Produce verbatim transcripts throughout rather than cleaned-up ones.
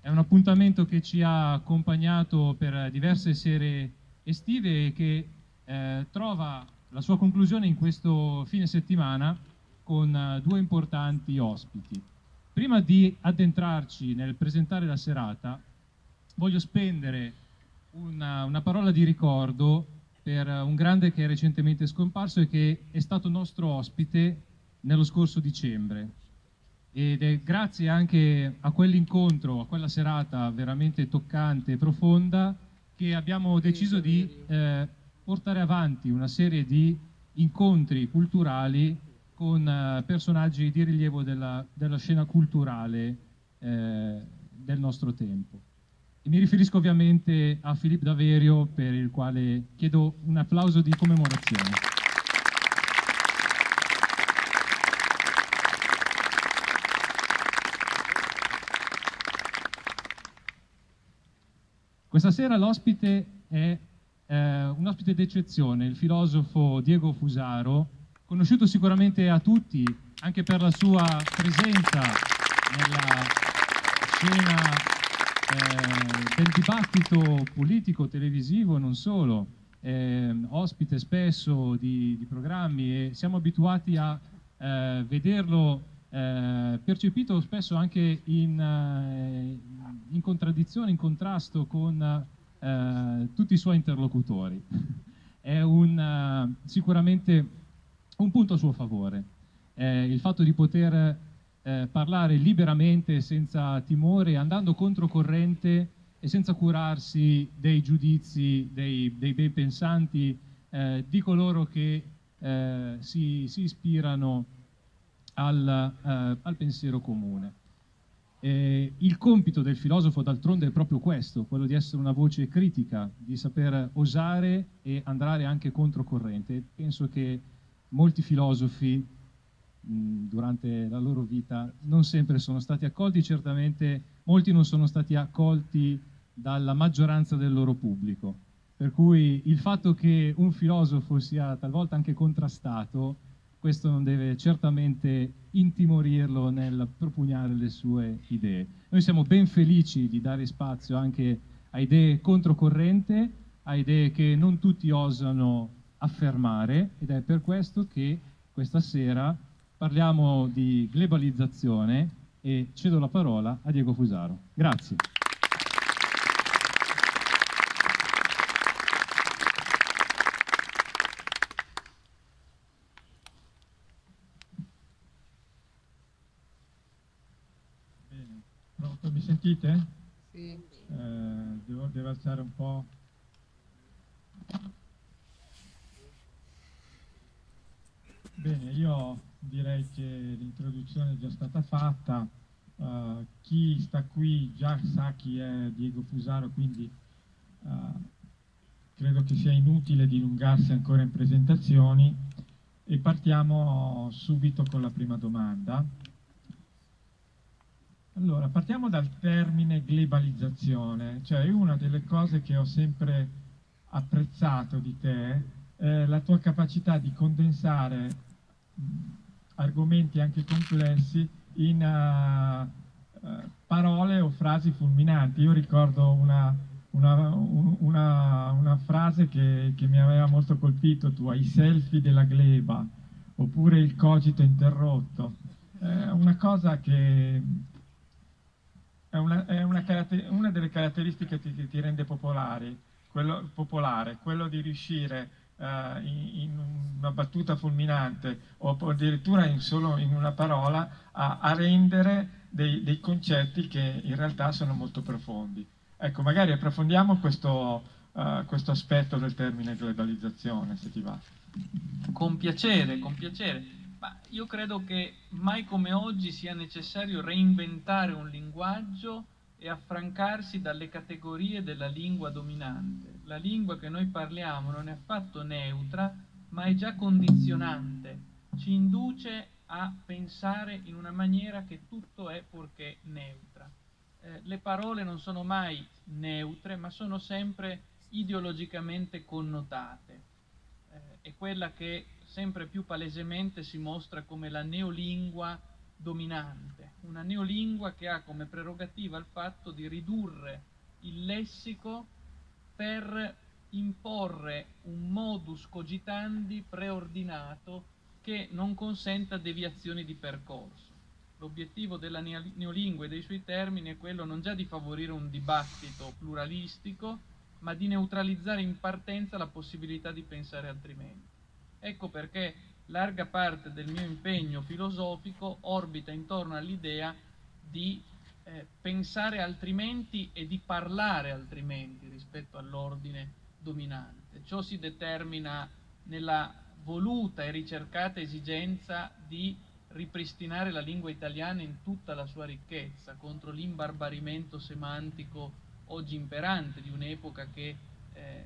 È un appuntamento che ci ha accompagnato per diverse sere estive e che eh, trova la sua conclusione in questo fine settimana con eh, due importanti ospiti. Prima di addentrarci nel presentare la serata, voglio spendere una, una parola di ricordo per un grande che è recentemente scomparso e che è stato nostro ospite nello scorso dicembre. Ed è grazie anche a quell'incontro, a quella serata veramente toccante e profonda, che abbiamo deciso di eh, portare avanti una serie di incontri culturali con eh, personaggi di rilievo della, della scena culturale eh, del nostro tempo. E mi riferisco ovviamente a Filippo Daverio, per il quale chiedo un applauso di commemorazione. Questa sera l'ospite è eh, un ospite d'eccezione, il filosofo Diego Fusaro, conosciuto sicuramente a tutti anche per la sua presenza nella scena eh, del dibattito politico, televisivo, non solo, eh, ospite spesso di, di programmi, e siamo abituati a eh, vederlo Eh, percepito spesso anche in, eh, in contraddizione, in contrasto con eh, tutti i suoi interlocutori. È un, uh, sicuramente un punto a suo favore, eh, il fatto di poter eh, parlare liberamente, senza timore, andando controcorrente e senza curarsi dei giudizi dei, dei ben pensanti, eh, di coloro che eh, si, si ispirano Al, eh, al pensiero comune. Eh, il compito del filosofo d'altronde è proprio questo, quello di essere una voce critica, di saper osare e andare anche controcorrente. Penso che molti filosofi mh, durante la loro vita non sempre sono stati accolti, certamente molti non sono stati accolti dalla maggioranza del loro pubblico. Per cui il fatto che un filosofo sia talvolta anche contrastato, questo non deve certamente intimorirlo nel propugnare le sue idee. Noi siamo ben felici di dare spazio anche a idee controcorrente, a idee che non tutti osano affermare, ed è per questo che questa sera parliamo di globalizzazione e cedo la parola a Diego Fusaro. Grazie. Mi sentite? Sì. Eh, devo, devo alzare un po'. Bene, io direi che l'introduzione è già stata fatta. Uh, chi sta qui già sa chi è Diego Fusaro, quindi uh, credo che sia inutile dilungarsi ancora in presentazioni e partiamo subito con la prima domanda. Allora, partiamo dal termine globalizzazione, cioè una delle cose che ho sempre apprezzato di te è la tua capacità di condensare mh, argomenti anche complessi in uh, uh, parole o frasi fulminanti. Io ricordo una, una, una, una frase che, che mi aveva molto colpito tua, i selfie della gleba, oppure il cogito interrotto. È una cosa che È, una, è una, una delle caratteristiche che ti, ti rende popolari, quello, popolare, quello di riuscire uh, in, in una battuta fulminante o addirittura in solo in una parola a, a rendere dei, dei concetti che in realtà sono molto profondi. Ecco, magari approfondiamo questo, uh, questo aspetto del termine globalizzazione, se ti va. Con piacere, con piacere. Ma io credo che mai come oggi sia necessario reinventare un linguaggio e affrancarsi dalle categorie della lingua dominante. La lingua che noi parliamo non è affatto neutra, ma è già condizionante. Ci induce a pensare in una maniera che tutto è purché neutra. Eh, le parole non sono mai neutre, ma sono sempre ideologicamente connotate. Eh, è quella che sempre più palesemente si mostra come la neolingua dominante, una neolingua che ha come prerogativa il fatto di ridurre il lessico per imporre un modus cogitandi preordinato che non consenta deviazioni di percorso. L'obiettivo della neolingua e dei suoi termini è quello non già di favorire un dibattito pluralistico, ma di neutralizzare in partenza la possibilità di pensare altrimenti. Ecco perché larga parte del mio impegno filosofico orbita intorno all'idea di eh, pensare altrimenti e di parlare altrimenti rispetto all'ordine dominante. Ciò si determina nella voluta e ricercata esigenza di ripristinare la lingua italiana in tutta la sua ricchezza, contro l'imbarbarimento semantico oggi imperante di un'epoca che eh,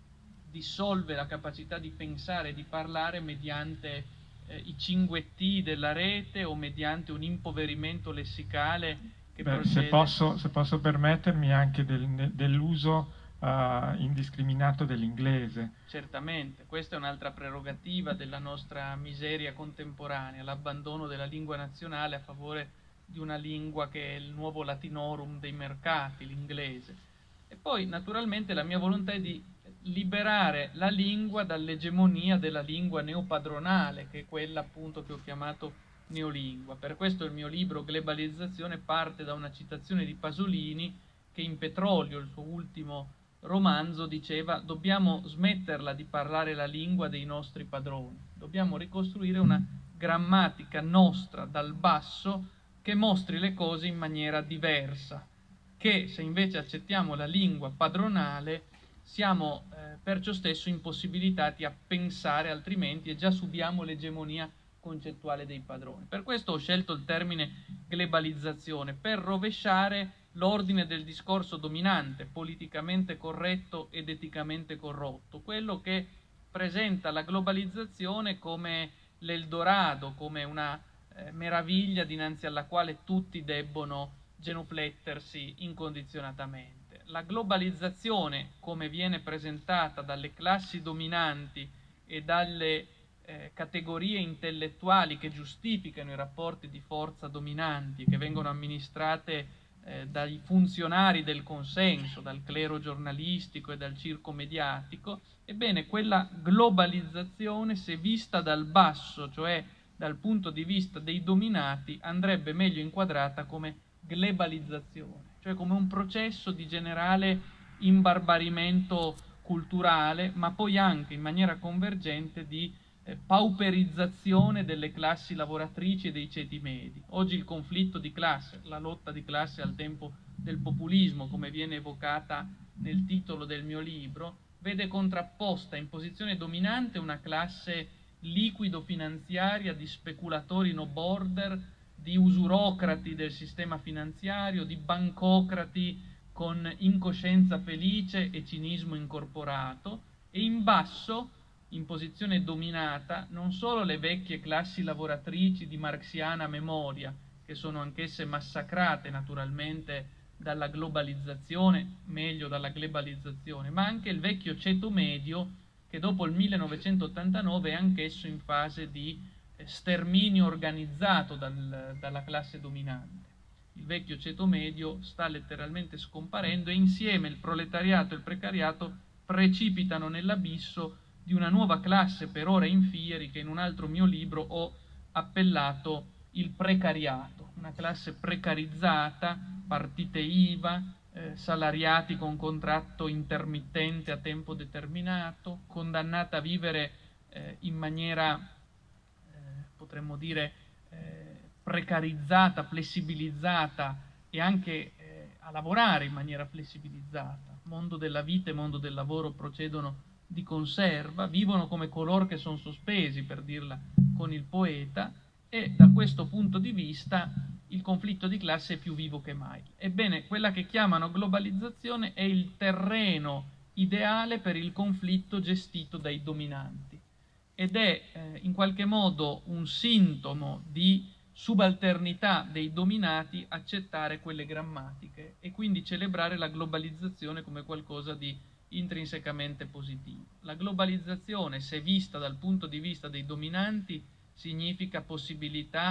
dissolve la capacità di pensare e di parlare mediante eh, i cinguettii della rete o mediante un impoverimento lessicale che Beh, procede... Se posso, se posso permettermi anche del, dell'uso Uh, indiscriminato dell'inglese. Certamente, questa è un'altra prerogativa della nostra miseria contemporanea, l'abbandono della lingua nazionale a favore di una lingua che è il nuovo latinorum dei mercati, l'inglese. E poi naturalmente la mia volontà è di liberare la lingua dall'egemonia della lingua neopadronale, che è quella appunto che ho chiamato neolingua. Per questo il mio libro Globalizzazione parte da una citazione di Pasolini che in Petrolio, il suo ultimo romanzo, diceva: dobbiamo smetterla di parlare la lingua dei nostri padroni, dobbiamo ricostruire una grammatica nostra dal basso che mostri le cose in maniera diversa, che se invece accettiamo la lingua padronale siamo eh, perciò stesso impossibilitati a pensare altrimenti e già subiamo l'egemonia concettuale dei padroni. Per questo ho scelto il termine globalizzazione, per rovesciare l'ordine del discorso dominante, politicamente corretto ed eticamente corrotto, quello che presenta la globalizzazione come l'Eldorado, come una eh, meraviglia dinanzi alla quale tutti debbono genuflettersi incondizionatamente. La globalizzazione, come viene presentata dalle classi dominanti e dalle eh, categorie intellettuali che giustificano i rapporti di forza dominanti, che vengono amministrate Eh, dai funzionari del consenso, dal clero giornalistico e dal circo mediatico, ebbene quella globalizzazione, se vista dal basso, cioè dal punto di vista dei dominati, andrebbe meglio inquadrata come globalizzazione, cioè come un processo di generale imbarbarimento culturale, ma poi anche in maniera convergente di Eh, pauperizzazione delle classi lavoratrici e dei ceti medi. Oggi il conflitto di classe, la lotta di classe al tempo del populismo, come viene evocata nel titolo del mio libro, vede contrapposta in posizione dominante una classe liquido-finanziaria di speculatori no border, di usurocrati del sistema finanziario, di bancocrati con incoscienza felice e cinismo incorporato, e in basso, in posizione dominata, non solo le vecchie classi lavoratrici di marxiana memoria, che sono anch'esse massacrate naturalmente dalla globalizzazione, meglio dalla globalizzazione, ma anche il vecchio ceto medio che dopo il millenovecentottantanove è anch'esso in fase di sterminio organizzato dal, dalla classe dominante. Il vecchio ceto medio sta letteralmente scomparendo e insieme il proletariato e il precariato precipitano nell'abisso di una nuova classe per ora in fieri che in un altro mio libro ho appellato il precariato, una classe precarizzata, partite I V A, eh, salariati con contratto intermittente a tempo determinato, condannata a vivere eh, in maniera, eh, potremmo dire, eh, precarizzata, flessibilizzata e anche eh, a lavorare in maniera flessibilizzata. Mondo della vita e mondo del lavoro procedono di conserva, vivono come coloro che sono sospesi, per dirla con il poeta, e da questo punto di vista il conflitto di classe è più vivo che mai. Ebbene, quella che chiamano globalizzazione è il terreno ideale per il conflitto gestito dai dominanti ed è eh, in qualche modo un sintomo di subalternità dei dominati accettare quelle grammatiche e quindi celebrare la globalizzazione come qualcosa di intrinsecamente positivo. La globalizzazione, se vista dal punto di vista dei dominanti, significa possibilità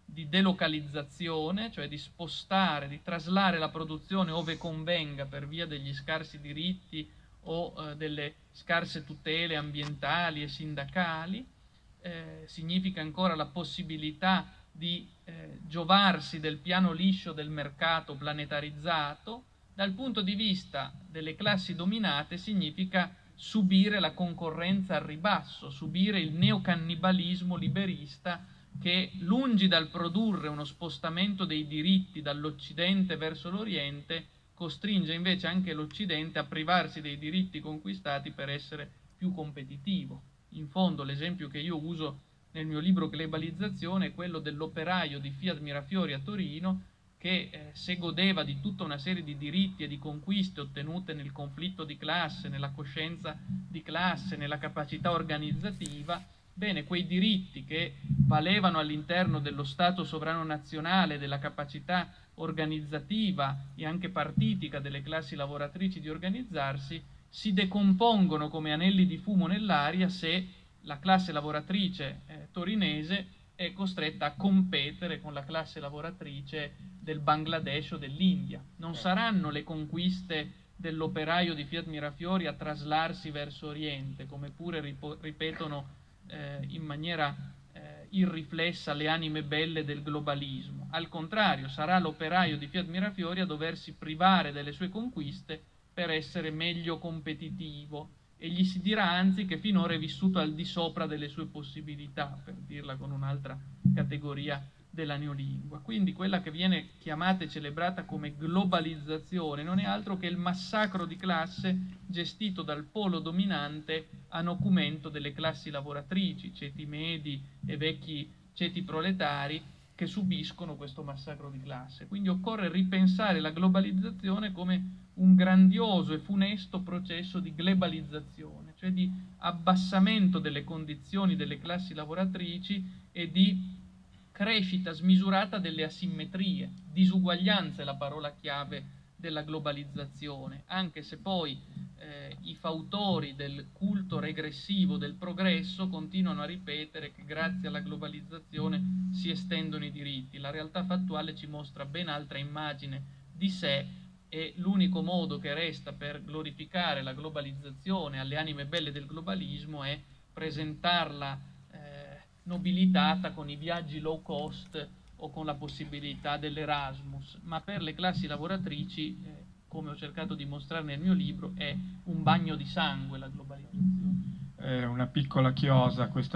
di delocalizzazione, cioè di spostare, di traslare la produzione ove convenga per via degli scarsi diritti o eh, delle scarse tutele ambientali e sindacali. Eh, significa ancora la possibilità di eh, giovarsi del piano liscio del mercato planetarizzato. Dal punto di vista delle classi dominate significa subire la concorrenza al ribasso, subire il neocannibalismo liberista che, lungi dal produrre uno spostamento dei diritti dall'Occidente verso l'Oriente, costringe invece anche l'Occidente a privarsi dei diritti conquistati per essere più competitivo. In fondo l'esempio che io uso nel mio libro Globalizzazione è quello dell'operaio di Fiat Mirafiori a Torino che eh, se godeva di tutta una serie di diritti e di conquiste ottenute nel conflitto di classe, nella coscienza di classe, nella capacità organizzativa, bene, quei diritti che valevano all'interno dello Stato sovrano nazionale, della capacità organizzativa e anche partitica delle classi lavoratrici di organizzarsi, si decompongono come anelli di fumo nell'aria se la classe lavoratrice eh, torinese è costretta a competere con la classe lavoratrice del Bangladesh o dell'India. Non saranno le conquiste dell'operaio di Fiat Mirafiori a traslarsi verso Oriente, come pure ripetono eh, in maniera eh, irriflessa le anime belle del globalismo. Al contrario, sarà l'operaio di Fiat Mirafiori a doversi privare delle sue conquiste per essere meglio competitivo, e gli si dirà anzi che finora è vissuto al di sopra delle sue possibilità, per dirla con un'altra categoria della neolingua. Quindi quella che viene chiamata e celebrata come globalizzazione non è altro che il massacro di classe gestito dal polo dominante a nocumento delle classi lavoratrici, ceti medi e vecchi ceti proletari, che subiscono questo massacro di classe. Quindi occorre ripensare la globalizzazione come un grandioso e funesto processo di globalizzazione, cioè di abbassamento delle condizioni delle classi lavoratrici e di crescita smisurata delle asimmetrie. Disuguaglianza è la parola chiave della globalizzazione, anche se poi eh, i fautori del culto regressivo del progresso continuano a ripetere che grazie alla globalizzazione si estendono i diritti. La realtà fattuale ci mostra ben altra immagine di sé, e l'unico modo che resta per glorificare la globalizzazione alle anime belle del globalismo è presentarla eh, nobilitata con i viaggi low cost o con la possibilità dell'Erasmus, ma per le classi lavoratrici, eh, come ho cercato di mostrare nel mio libro, è un bagno di sangue la globalizzazione. Eh, una piccola chiosa a questa,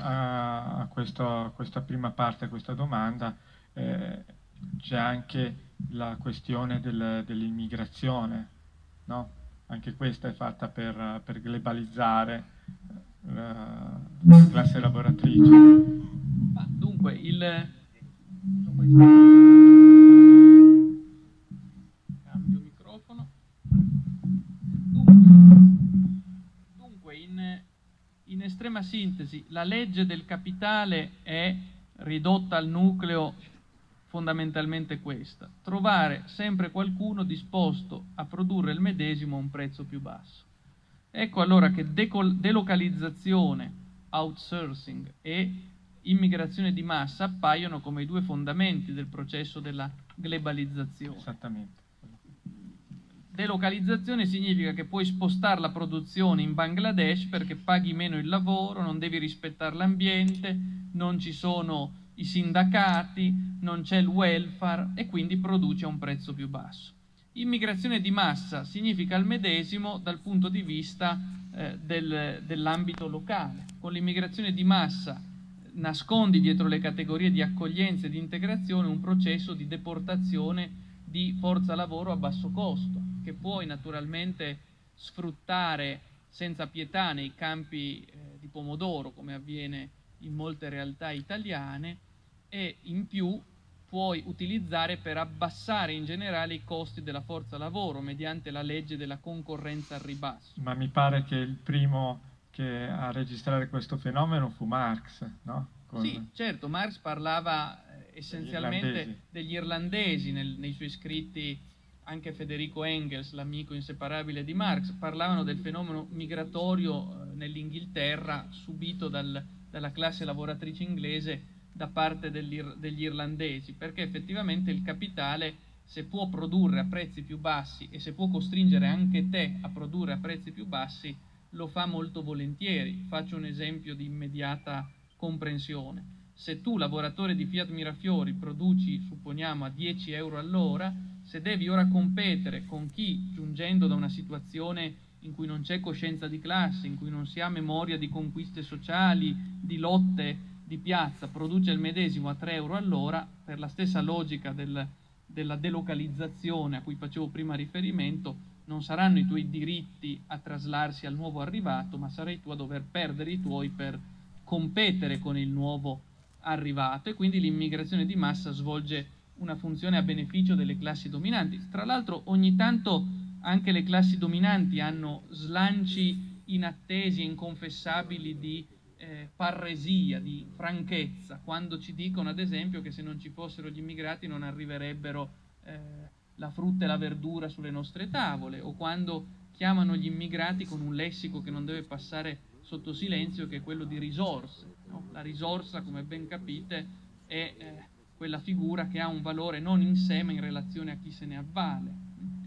a, a questo, a questa prima parte, a questa domanda. Eh, c'è anche la questione del, dell'immigrazione, no? Anche questa è fatta per, per globalizzare la, la classe lavoratrice. Ma dunque, il... Cambio microfono. Dunque, dunque in, in estrema sintesi, la legge del capitale è ridotta al nucleo fondamentalmente questa: trovare sempre qualcuno disposto a produrre il medesimo a un prezzo più basso. Ecco allora che delocalizzazione, outsourcing e immigrazione di massa appaiono come i due fondamenti del processo della globalizzazione. Esattamente. Delocalizzazione significa che puoi spostare la produzione in Bangladesh perché paghi meno il lavoro, non devi rispettare l'ambiente, non ci sono i sindacati, non c'è il welfare e quindi produce a un prezzo più basso. Immigrazione di massa significa il medesimo dal punto di vista eh, del, dell'ambito locale. Con l'immigrazione di massa nascondi dietro le categorie di accoglienza e di integrazione un processo di deportazione di forza lavoro a basso costo, che puoi naturalmente sfruttare senza pietà nei campi eh, di pomodoro, come avviene in molte realtà italiane, e in più puoi utilizzare per abbassare in generale i costi della forza lavoro mediante la legge della concorrenza al ribasso. Ma mi pare che il primo che a registrare questo fenomeno fu Marx, no? Con... Sì, certo, Marx parlava eh, essenzialmente irlandesi. degli irlandesi nel, nei suoi scritti. Anche Federico Engels, l'amico inseparabile di Marx, parlavano del fenomeno migratorio eh, nell'Inghilterra subito dal, dalla classe lavoratrice inglese da parte degli, degli irlandesi, perché effettivamente il capitale, se può produrre a prezzi più bassi e se può costringere anche te a produrre a prezzi più bassi, lo fa molto volentieri. Faccio un esempio di immediata comprensione. Se tu, lavoratore di Fiat Mirafiori, produci, supponiamo, a dieci euro all'ora, se devi ora competere con chi, giungendo da una situazione in cui non c'è coscienza di classe, in cui non si ha memoria di conquiste sociali, di lotte di piazza, produce il medesimo a tre euro all'ora, per la stessa logica del, della delocalizzazione a cui facevo prima riferimento, non saranno i tuoi diritti a traslarsi al nuovo arrivato, ma sarai tu a dover perdere i tuoi per competere con il nuovo arrivato, e quindi l'immigrazione di massa svolge una funzione a beneficio delle classi dominanti. Tra l'altro ogni tanto anche le classi dominanti hanno slanci inattesi e inconfessabili di eh, parresia, di franchezza, quando ci dicono ad esempio che se non ci fossero gli immigrati non arriverebbero eh, la frutta e la verdura sulle nostre tavole, o quando chiamano gli immigrati con un lessico che non deve passare sotto silenzio, che è quello di risorse, no? La risorsa, come ben capite, è eh, quella figura che ha un valore non in sé ma in relazione a chi se ne avvale.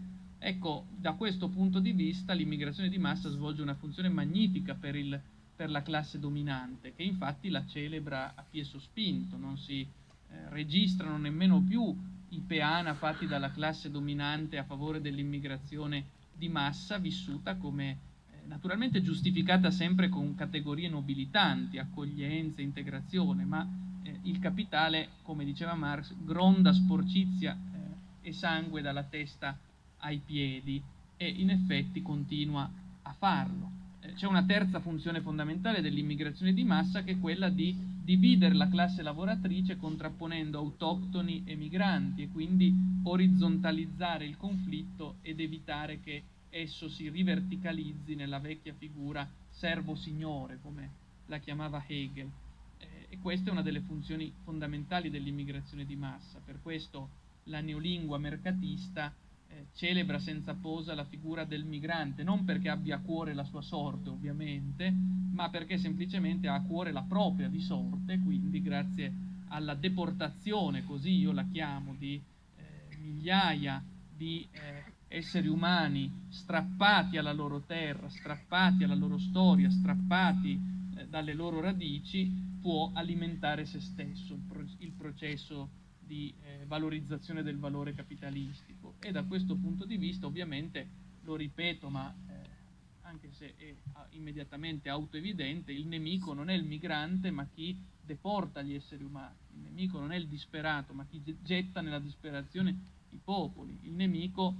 Ecco, da questo punto di vista l'immigrazione di massa svolge una funzione magnifica per, il, per la classe dominante, che infatti la celebra a piè sospinto. Non si eh, registrano nemmeno più i peana fatti dalla classe dominante a favore dell'immigrazione di massa, vissuta come eh, naturalmente giustificata sempre con categorie nobilitanti, accoglienza, integrazione, ma eh, il capitale, come diceva Marx, gronda sporcizia eh, e sangue dalla testa ai piedi, e in effetti continua a farlo. Eh, c'è una terza funzione fondamentale dell'immigrazione di massa, che è quella di dividere la classe lavoratrice contrapponendo autoctoni e migranti, e quindi orizzontalizzare il conflitto ed evitare che esso si riverticalizzi nella vecchia figura servo-signore, come la chiamava Hegel. Eh, e questa è una delle funzioni fondamentali dell'immigrazione di massa. Per questo la neolingua mercatista eh, celebra senza posa la figura del migrante, non perché abbia a cuore la sua sorte ovviamente, ma perché semplicemente ha a cuore la propria di sorte. Quindi grazie alla deportazione, così io la chiamo, di eh, migliaia di eh, esseri umani strappati alla loro terra, strappati alla loro storia, strappati eh, dalle loro radici, può alimentare se stesso, il, pro il processo di eh, valorizzazione del valore capitalistico. E da questo punto di vista, ovviamente, lo ripeto, ma eh, anche se è immediatamente autoevidente, il nemico non è il migrante ma chi deporta gli esseri umani, il nemico non è il disperato ma chi getta nella disperazione i popoli, il nemico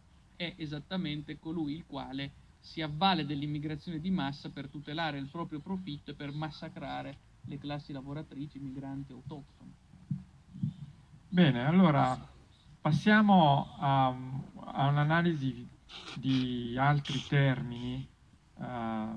è esattamente colui il quale si avvale dell'immigrazione di massa per tutelare il proprio profitto e per massacrare le classi lavoratrici, migranti e autoctone. Bene, allora passiamo a, a un'analisi di altri termini uh,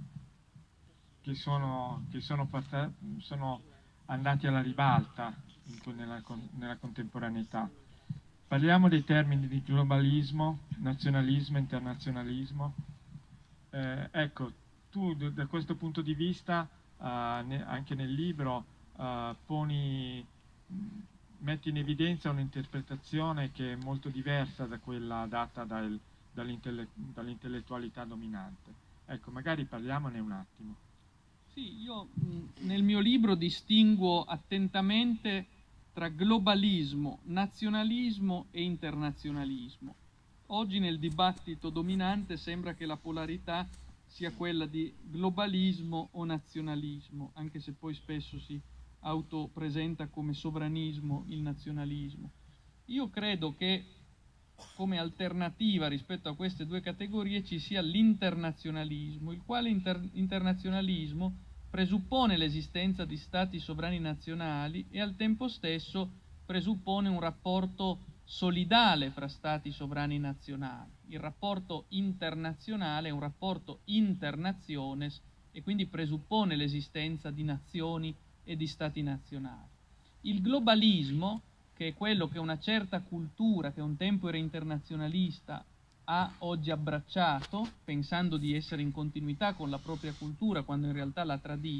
che, sono, che sono, sono andati alla ribalta in, nella, nella contemporaneità. Parliamo dei termini di globalismo, nazionalismo, internazionalismo. Eh, ecco, tu da questo punto di vista, uh, ne, anche nel libro, uh, poni... metti in evidenza un'interpretazione che è molto diversa da quella data dal, dall'intellettualità dominante. Ecco, magari parliamone un attimo. Sì, io mh, nel mio libro distinguo attentamente tra globalismo, nazionalismo e internazionalismo. Oggi nel dibattito dominante sembra che la polarità sia quella di globalismo o nazionalismo, anche se poi spesso si autopresenta come sovranismo il nazionalismo. Io credo che come alternativa rispetto a queste due categorie ci sia l'internazionalismo, il quale inter internazionalismo presuppone l'esistenza di stati sovrani nazionali e al tempo stesso presuppone un rapporto solidale fra stati sovrani nazionali. Il rapporto internazionale è un rapporto internationes e quindi presuppone l'esistenza di nazioni e di stati nazionali. Il globalismo, che è quello che una certa cultura, che un tempo era internazionalista, ha oggi abbracciato, pensando di essere in continuità con la propria cultura, quando in realtà l'ha tradita,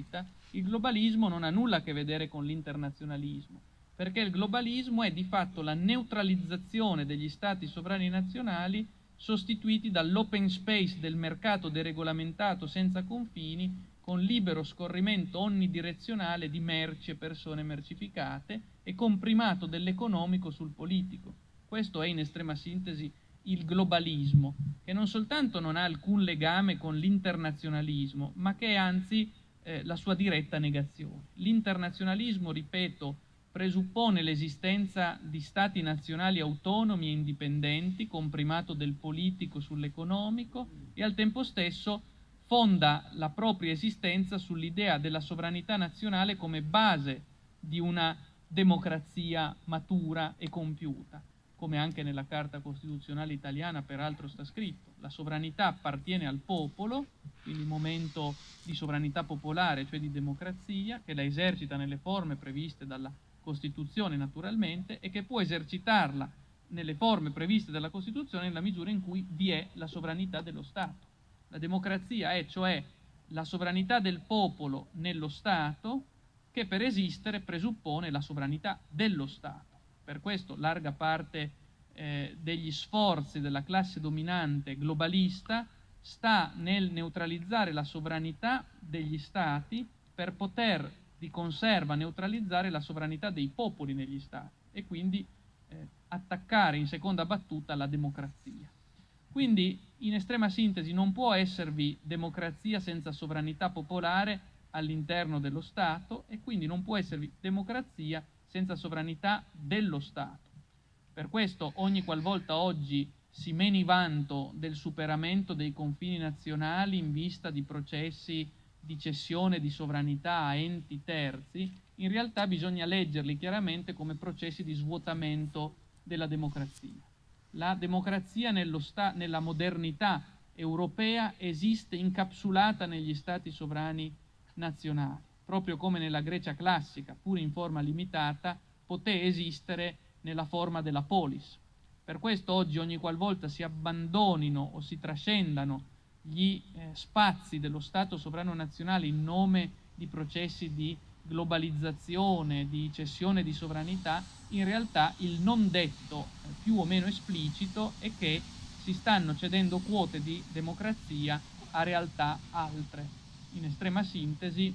Il globalismo non ha nulla a che vedere con l'internazionalismo, perché il globalismo è di fatto la neutralizzazione degli stati sovrani nazionali sostituiti dall'open space del mercato deregolamentato senza confini, con libero scorrimento onnidirezionale di merci e persone mercificate e con primato dell'economico sul politico. Questo è in estrema sintesi il globalismo, che non soltanto non ha alcun legame con l'internazionalismo, ma che è anzi eh, la sua diretta negazione. L'internazionalismo, ripeto, presuppone l'esistenza di stati nazionali autonomi e indipendenti, con primato del politico sull'economico, e al tempo stesso fonda la propria esistenza sull'idea della sovranità nazionale come base di una democrazia matura e compiuta, come anche nella Carta Costituzionale italiana peraltro sta scritto. La sovranità appartiene al popolo, quindi momento di sovranità popolare, cioè di democrazia, che la esercita nelle forme previste dalla Costituzione naturalmente, e che può esercitarla nelle forme previste dalla Costituzione nella misura in cui vi è la sovranità dello Stato. La democrazia è cioè la sovranità del popolo nello Stato, che per esistere presuppone la sovranità dello Stato. Per questo larga parte eh, degli sforzi della classe dominante globalista sta nel neutralizzare la sovranità degli Stati per poter di conserva neutralizzare la sovranità dei popoli negli Stati e quindi eh, attaccare in seconda battuta la democrazia. Quindi, in estrema sintesi, non può esservi democrazia senza sovranità popolare all'interno dello Stato e quindi non può esservi democrazia senza sovranità dello Stato. Per questo ogni qualvolta oggi si meni vanto del superamento dei confini nazionali in vista di processi di cessione di sovranità a enti terzi, in realtà bisogna leggerli chiaramente come processi di svuotamento della democrazia. La democrazia nello sta- nella modernità europea esiste incapsulata negli stati sovrani nazionali, proprio come nella Grecia classica, pur in forma limitata, poté esistere nella forma della polis. Per questo oggi ogni qualvolta si abbandonino o si trascendano gli eh, spazi dello Stato sovrano nazionale in nome di processi di globalizzazione, di cessione di sovranità, in realtà il non detto eh, più o meno esplicito è che si stanno cedendo quote di democrazia a realtà altre. In estrema sintesi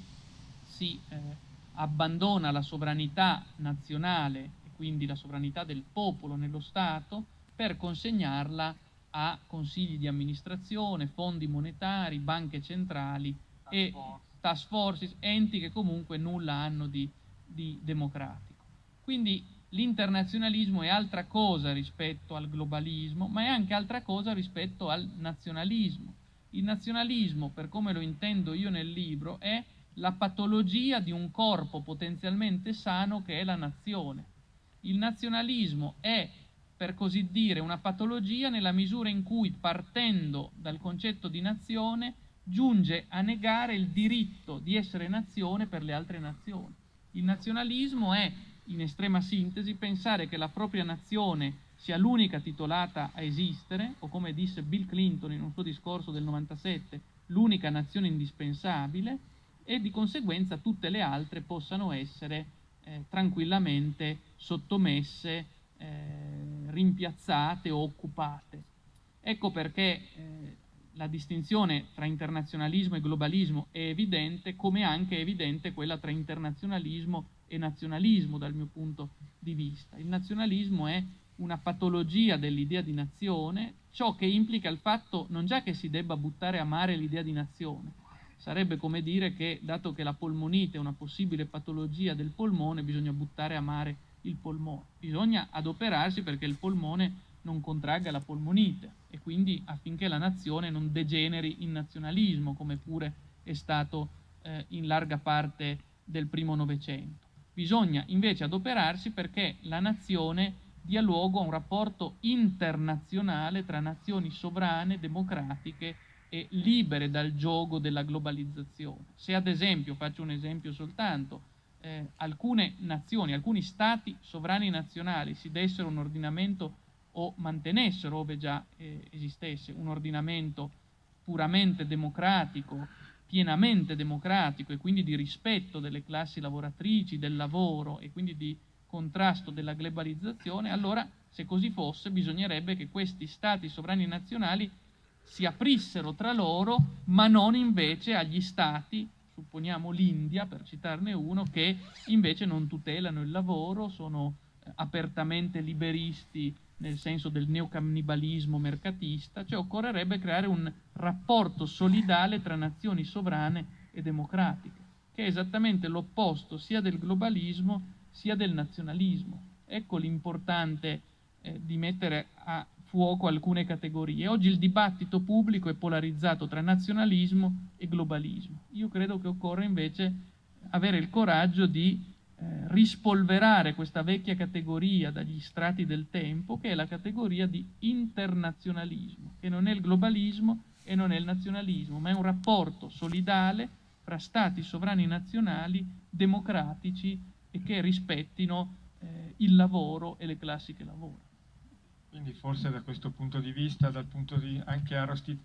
si eh, abbandona la sovranità nazionale e quindi la sovranità del popolo nello Stato per consegnarla a consigli di amministrazione, fondi monetari, banche centrali e task forces, enti che comunque nulla hanno di, di democratico. Quindi l'internazionalismo è altra cosa rispetto al globalismo, ma è anche altra cosa rispetto al nazionalismo. Il nazionalismo, per come lo intendo io nel libro, è la patologia di un corpo potenzialmente sano che è la nazione. Il nazionalismo è, per così dire, una patologia nella misura in cui, partendo dal concetto di nazione, giunge a negare il diritto di essere nazione per le altre nazioni. Il nazionalismo è, in estrema sintesi, pensare che la propria nazione sia l'unica titolata a esistere, o come disse Bill Clinton in un suo discorso del novantasette, l'unica nazione indispensabile, e di conseguenza tutte le altre possano essere eh, tranquillamente sottomesse, Eh, rimpiazzate o occupate. Ecco perché eh, la distinzione tra internazionalismo e globalismo è evidente, come anche è evidente quella tra internazionalismo e nazionalismo dal mio punto di vista. Il nazionalismo è una patologia dell'idea di nazione, ciò che implica il fatto non già che si debba buttare a mare l'idea di nazione, sarebbe come dire che, dato che la polmonite è una possibile patologia del polmone, bisogna buttare a mare il polmone. Bisogna adoperarsi perché il polmone non contragga la polmonite e quindi affinché la nazione non degeneri in nazionalismo, come pure è stato eh, in larga parte del primo Novecento. Bisogna invece adoperarsi perché la nazione dia luogo a un rapporto internazionale tra nazioni sovrane, democratiche e libere dal giogo della globalizzazione. Se ad esempio, faccio un esempio soltanto, Eh, alcune nazioni, alcuni stati sovrani nazionali si dessero un ordinamento o mantenessero, ove già eh, esistesse, un ordinamento puramente democratico pienamente democratico e quindi di rispetto delle classi lavoratrici, del lavoro e quindi di contrasto della globalizzazione, allora se così fosse bisognerebbe che questi stati sovrani nazionali si aprissero tra loro, ma non invece agli stati, supponiamo l'India per citarne uno, che invece non tutelano il lavoro, sono apertamente liberisti nel senso del neocannibalismo mercatista. Cioè occorrerebbe creare un rapporto solidale tra nazioni sovrane e democratiche, che è esattamente l'opposto sia del globalismo sia del nazionalismo. Ecco l'importante eh, di mettere a fuoco alcune categorie. Oggi il dibattito pubblico è polarizzato tra nazionalismo e globalismo. Io credo che occorre invece avere il coraggio di eh, rispolverare questa vecchia categoria dagli strati del tempo, che è la categoria di internazionalismo, che non è il globalismo e non è il nazionalismo, ma è un rapporto solidale fra stati sovrani nazionali democratici e che rispettino eh, il lavoro e le classi che lavorano. Quindi forse da questo punto di vista, dal punto di anche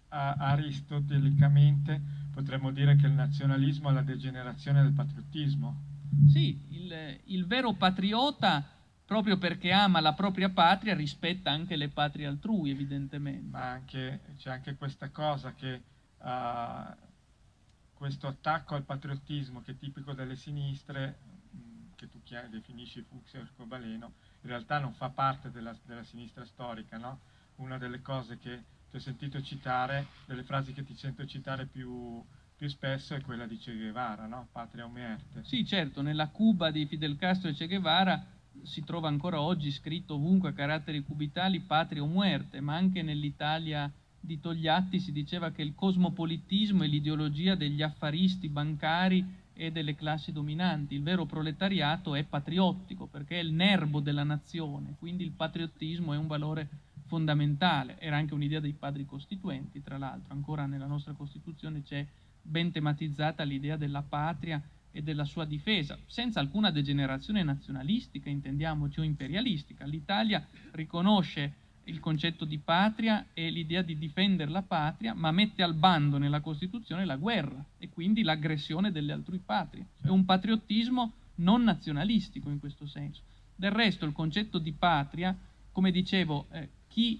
aristotelicamente, potremmo dire che il nazionalismo è la degenerazione del patriottismo. Sì, il, il vero patriota, proprio perché ama la propria patria, rispetta anche le patrie altrui, evidentemente. Ma anche, c'è anche questa cosa che uh, questo attacco al patriottismo che è tipico delle sinistre, mh, che tu definisci fucsia e arcobaleno, in realtà non fa parte della, della sinistra storica, no? Una delle cose che ti ho sentito citare, delle frasi che ti sento citare più, più spesso è quella di Che Guevara, no? Patria o muerte. Sì, certo, nella Cuba di Fidel Castro e Che Guevara si trova ancora oggi scritto ovunque a caratteri cubitali patria o muerte, ma anche nell'Italia di Togliatti si diceva che il cosmopolitismo è l'ideologia degli affaristi bancari e delle classi dominanti. Il vero proletariato è patriottico perché è il nerbo della nazione, quindi il patriottismo è un valore fondamentale. Era anche un'idea dei padri costituenti, tra l'altro, ancora nella nostra Costituzione c'è ben tematizzata l'idea della patria e della sua difesa, senza alcuna degenerazione nazionalistica, intendiamoci, o imperialistica. L'Italia riconosce il concetto di patria e l'idea di difendere la patria, ma mette al bando nella Costituzione la guerra e quindi l'aggressione delle altrui patrie. È un patriottismo non nazionalistico in questo senso. Del resto il concetto di patria, come dicevo, eh, chi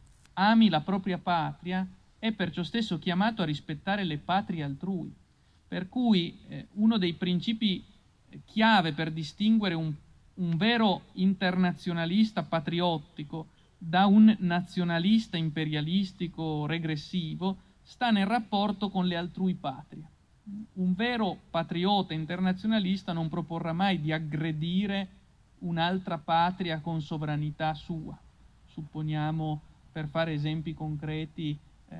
ami la propria patria è perciò stesso chiamato a rispettare le patrie altrui. Per cui eh, uno dei principi chiave per distinguere un, un vero internazionalista patriottico da un nazionalista imperialistico regressivo sta nel rapporto con le altrui patrie. Un vero patriota internazionalista non proporrà mai di aggredire un'altra patria con sovranità sua. Supponiamo, per fare esempi concreti,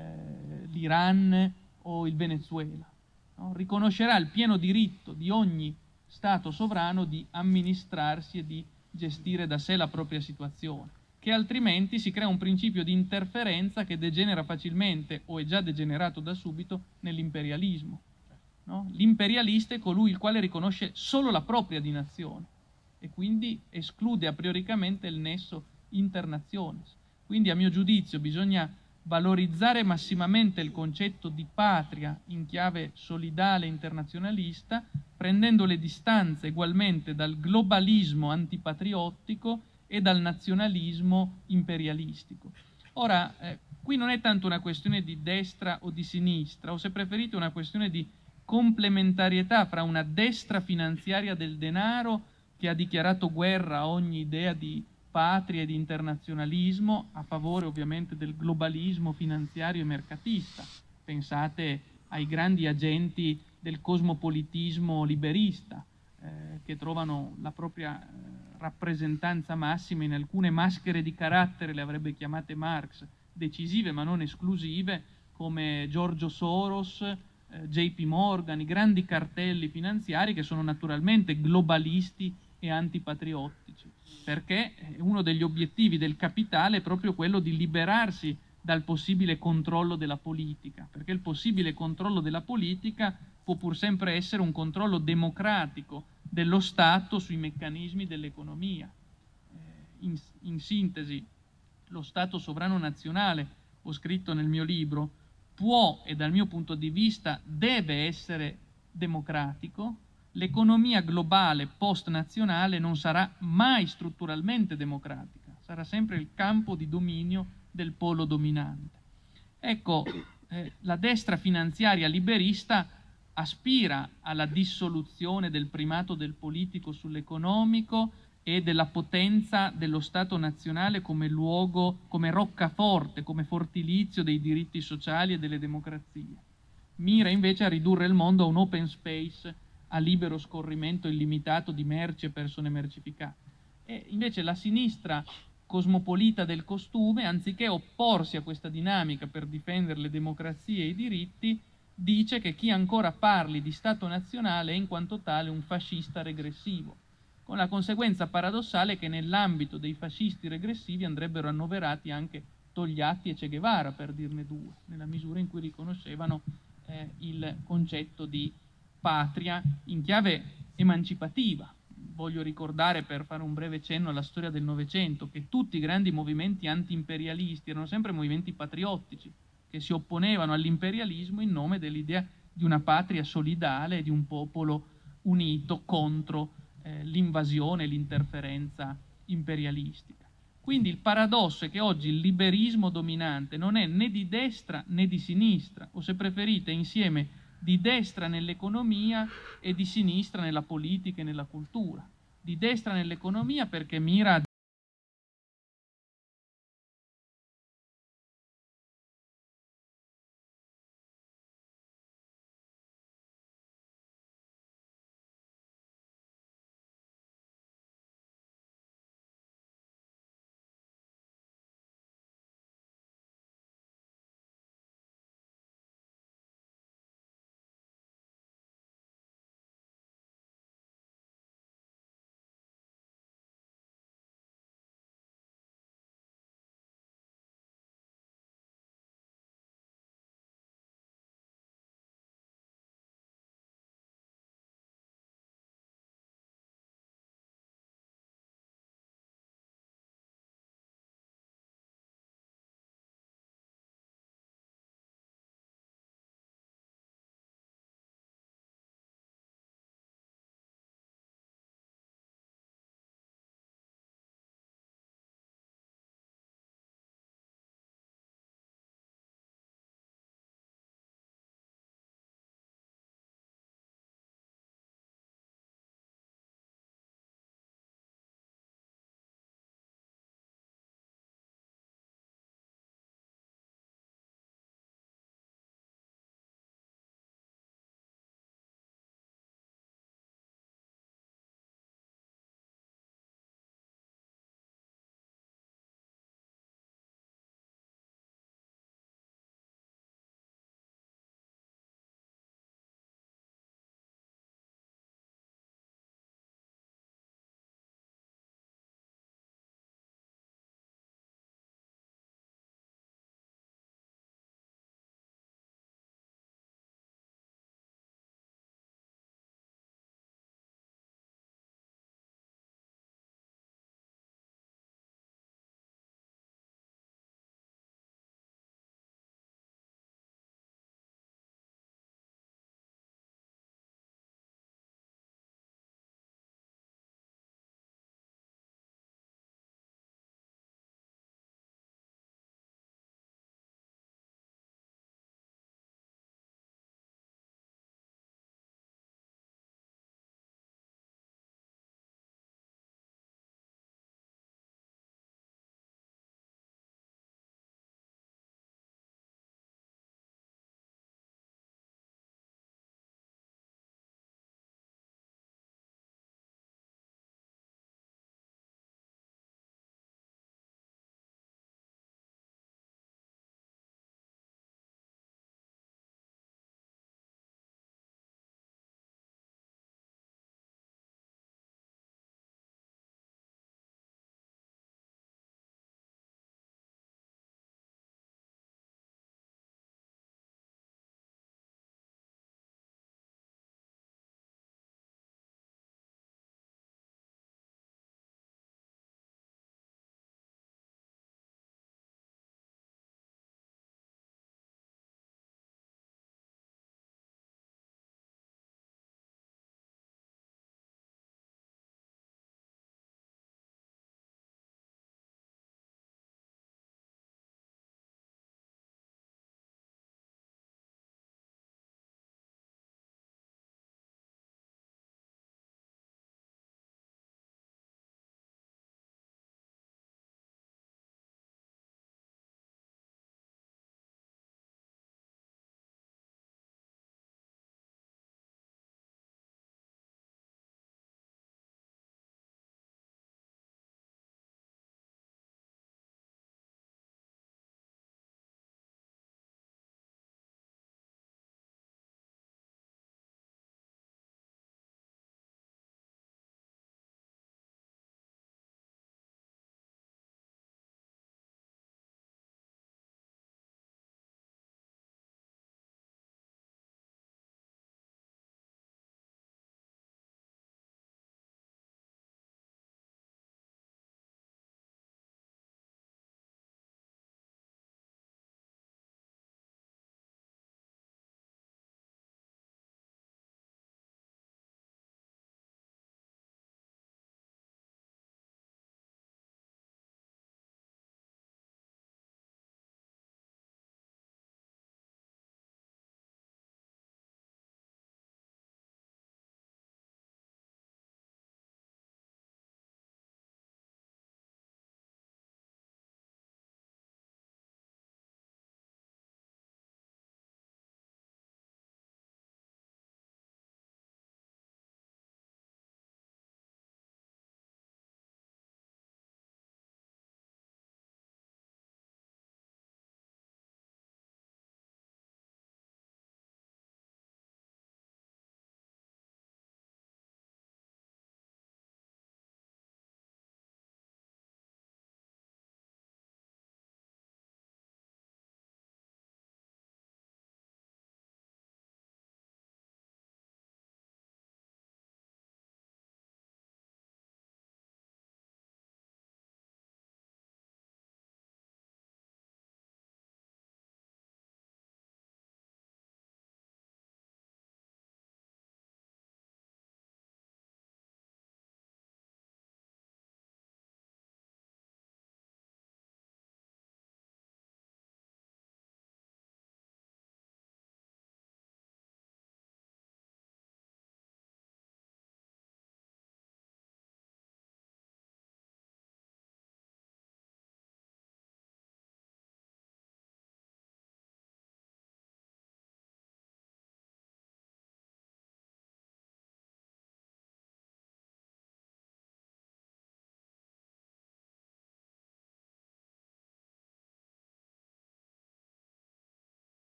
eh, l'Iran o il Venezuela. No? Riconoscerà il pieno diritto di ogni Stato sovrano di amministrarsi e di gestire da sé la propria situazione, che altrimenti si crea un principio di interferenza che degenera facilmente, o è già degenerato da subito, nell'imperialismo. No? L'imperialista è colui il quale riconosce solo la propria di nazione e quindi esclude a prioricamente il nesso internaziones. Quindi a mio giudizio bisogna valorizzare massimamente il concetto di patria in chiave solidale internazionalista, prendendo le distanze ugualmente dal globalismo antipatriottico e dal nazionalismo imperialistico. Ora, eh, qui non è tanto una questione di destra o di sinistra, o se preferite una questione di complementarietà fra una destra finanziaria del denaro che ha dichiarato guerra a ogni idea di patria e di internazionalismo, a favore ovviamente del globalismo finanziario e mercatista. Pensate ai grandi agenti del cosmopolitismo liberista, eh, che trovano la propria eh, rappresentanza massima in alcune maschere di carattere, le avrebbe chiamate Marx, decisive ma non esclusive, come Giorgio Soros, eh, J P Morgan, i grandi cartelli finanziari che sono naturalmente globalisti e antipatriottici, perché uno degli obiettivi del capitale è proprio quello di liberarsi dal possibile controllo della politica, perché il possibile controllo della politica può pur sempre essere un controllo democratico dello Stato sui meccanismi dell'economia. In, in sintesi, lo Stato sovrano nazionale, ho scritto nel mio libro, può, e dal mio punto di vista deve essere democratico. L'economia globale post-nazionale non sarà mai strutturalmente democratica, sarà sempre il campo di dominio del polo dominante. Ecco, eh, la destra finanziaria liberista aspira alla dissoluzione del primato del politico sull'economico e della potenza dello Stato nazionale come luogo, come roccaforte, come fortilizio dei diritti sociali e delle democrazie. Mira invece a ridurre il mondo a un open space a libero scorrimento illimitato di merci e persone mercificate. E invece la sinistra cosmopolita del costume, anziché opporsi a questa dinamica per difendere le democrazie e i diritti, dice che chi ancora parli di Stato nazionale è in quanto tale un fascista regressivo, con la conseguenza paradossale che nell'ambito dei fascisti regressivi andrebbero annoverati anche Togliatti e Che Guevara, per dirne due, nella misura in cui riconoscevano eh, il concetto di patria in chiave emancipativa. Voglio ricordare, per fare un breve cenno alla storia del Novecento, che tutti i grandi movimenti anti-imperialisti erano sempre movimenti patriottici, che si opponevano all'imperialismo in nome dell'idea di una patria solidale e di un popolo unito contro eh, l'invasione e l'interferenza imperialistica. Quindi il paradosso è che oggi il liberismo dominante non è né di destra né di sinistra, o se preferite insieme di destra nell'economia e di sinistra nella politica e nella cultura. Di destra nell'economia perché mira a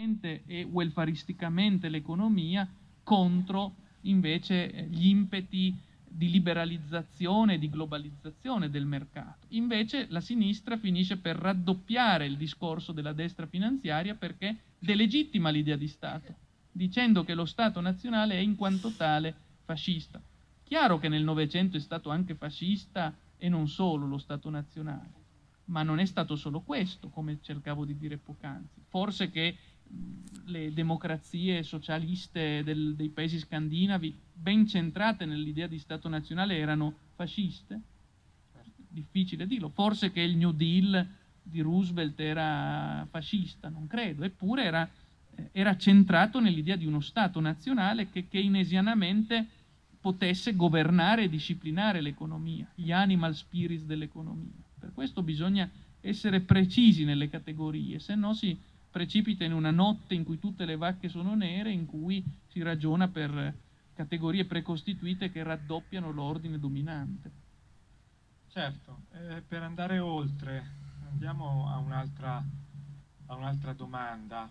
e welfaristicamente l'economia contro invece gli impeti di liberalizzazione e di globalizzazione del mercato. Invece la sinistra finisce per raddoppiare il discorso della destra finanziaria perché delegittima l'idea di Stato, dicendo che lo Stato nazionale è in quanto tale fascista. Chiaro che nel Novecento è stato anche fascista e non solo lo Stato nazionale, ma non è stato solo questo, come cercavo di dire poc'anzi. Forse che le democrazie socialiste del, dei paesi scandinavi, ben centrate nell'idea di Stato nazionale, erano fasciste? Difficile dirlo. Forse che il New Deal di Roosevelt era fascista? Non credo. Eppure era, era centrato nell'idea di uno Stato nazionale che keynesianamente potesse governare e disciplinare l'economia, gli animal spirits dell'economia. Per questo bisogna essere precisi nelle categorie, se no si precipita in una notte in cui tutte le vacche sono nere, in cui si ragiona per categorie precostituite che raddoppiano l'ordine dominante. Certo, eh, per andare oltre, andiamo a un'altra a un'altra domanda.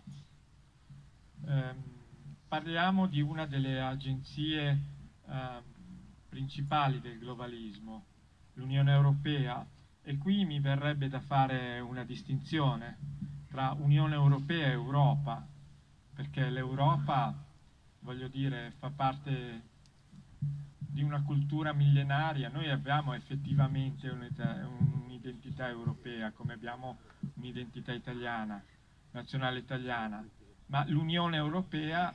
Eh, parliamo di una delle agenzie eh, principali del globalismo, l'Unione Europea, e qui mi verrebbe da fare una distinzione tra Unione Europea e Europa, perché l'Europa, voglio dire, fa parte di una cultura millenaria. Noi abbiamo effettivamente un'identità europea, come abbiamo un'identità italiana, nazionale italiana, ma l'Unione Europea,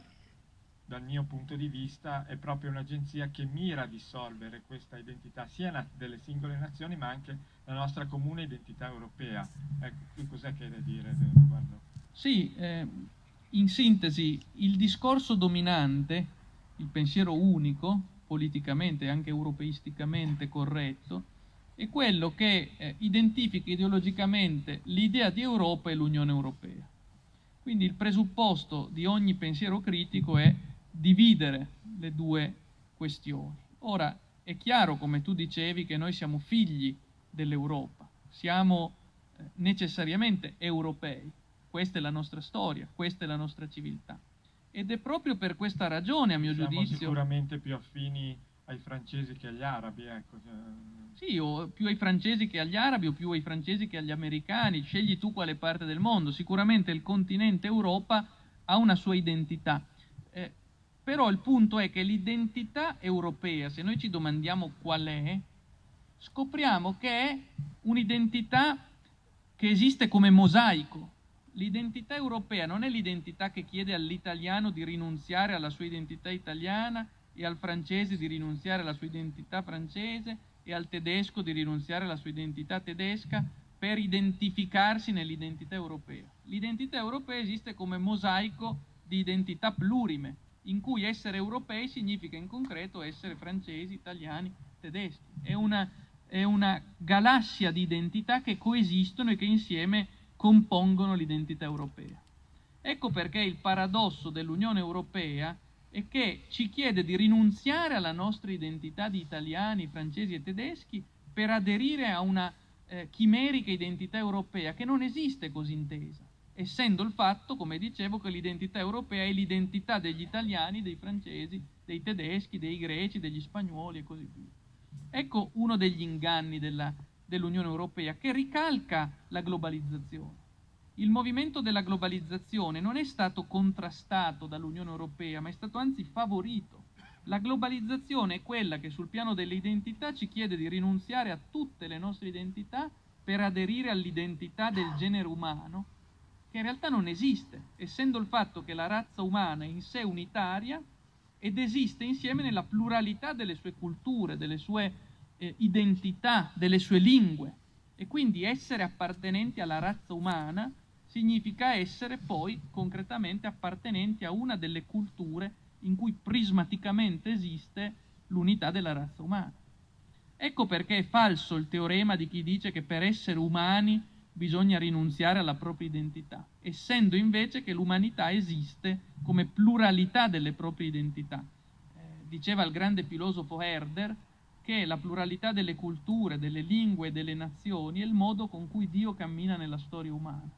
dal mio punto di vista, è proprio un'agenzia che mira a dissolvere questa identità sia delle singole nazioni ma anche la nostra comune identità europea. Ecco, qui cos'è che hai da dire riguardo? Sì, eh, in sintesi, il discorso dominante, il pensiero unico, politicamente e anche europeisticamente corretto, è quello che eh, identifica ideologicamente l'idea di Europa e l'Unione Europea. Quindi il presupposto di ogni pensiero critico è dividere le due questioni. Ora, è chiaro, come tu dicevi, che noi siamo figli dell'Europa, siamo eh, necessariamente europei, questa è la nostra storia, questa è la nostra civiltà. Ed è proprio per questa ragione, a mio siamo giudizio... sicuramente più affini ai francesi che agli arabi, ecco. Sì, o più ai francesi che agli arabi, o più ai francesi che agli americani, scegli tu quale parte del mondo. Sicuramente il continente Europa ha una sua identità. Eh, Però il punto è che l'identità europea, se noi ci domandiamo qual è, scopriamo che è un'identità che esiste come mosaico. L'identità europea non è l'identità che chiede all'italiano di rinunziare alla sua identità italiana e al francese di rinunziare alla sua identità francese e al tedesco di rinunziare alla sua identità tedesca per identificarsi nell'identità europea. L'identità europea esiste come mosaico di identità plurime, in cui essere europei significa in concreto essere francesi, italiani, tedeschi. È una, è una galassia di identità che coesistono e che insieme compongono l'identità europea. Ecco perché il paradosso dell'Unione Europea è che ci chiede di rinunziare alla nostra identità di italiani, francesi e tedeschi per aderire a una eh, chimerica identità europea che non esiste così intesa, essendo il fatto, come dicevo, che l'identità europea è l'identità degli italiani, dei francesi, dei tedeschi, dei greci, degli spagnoli e così via. Ecco uno degli inganni della, dell'Unione Europea, che ricalca la globalizzazione. Il movimento della globalizzazione non è stato contrastato dall'Unione Europea, ma è stato anzi favorito. La globalizzazione è quella che sul piano delle identità ci chiede di rinunziare a tutte le nostre identità per aderire all'identità del genere umano, che in realtà non esiste, essendo il fatto che la razza umana è in sé unitaria ed esiste insieme nella pluralità delle sue culture, delle sue eh, identità, delle sue lingue. E quindi essere appartenenti alla razza umana significa essere poi concretamente appartenenti a una delle culture in cui prismaticamente esiste l'unità della razza umana. Ecco perché è falso il teorema di chi dice che per essere umani bisogna rinunziare alla propria identità, essendo invece che l'umanità esiste come pluralità delle proprie identità. Eh, diceva il grande filosofo Herder che la pluralità delle culture, delle lingue e delle nazioni è il modo con cui Dio cammina nella storia umana.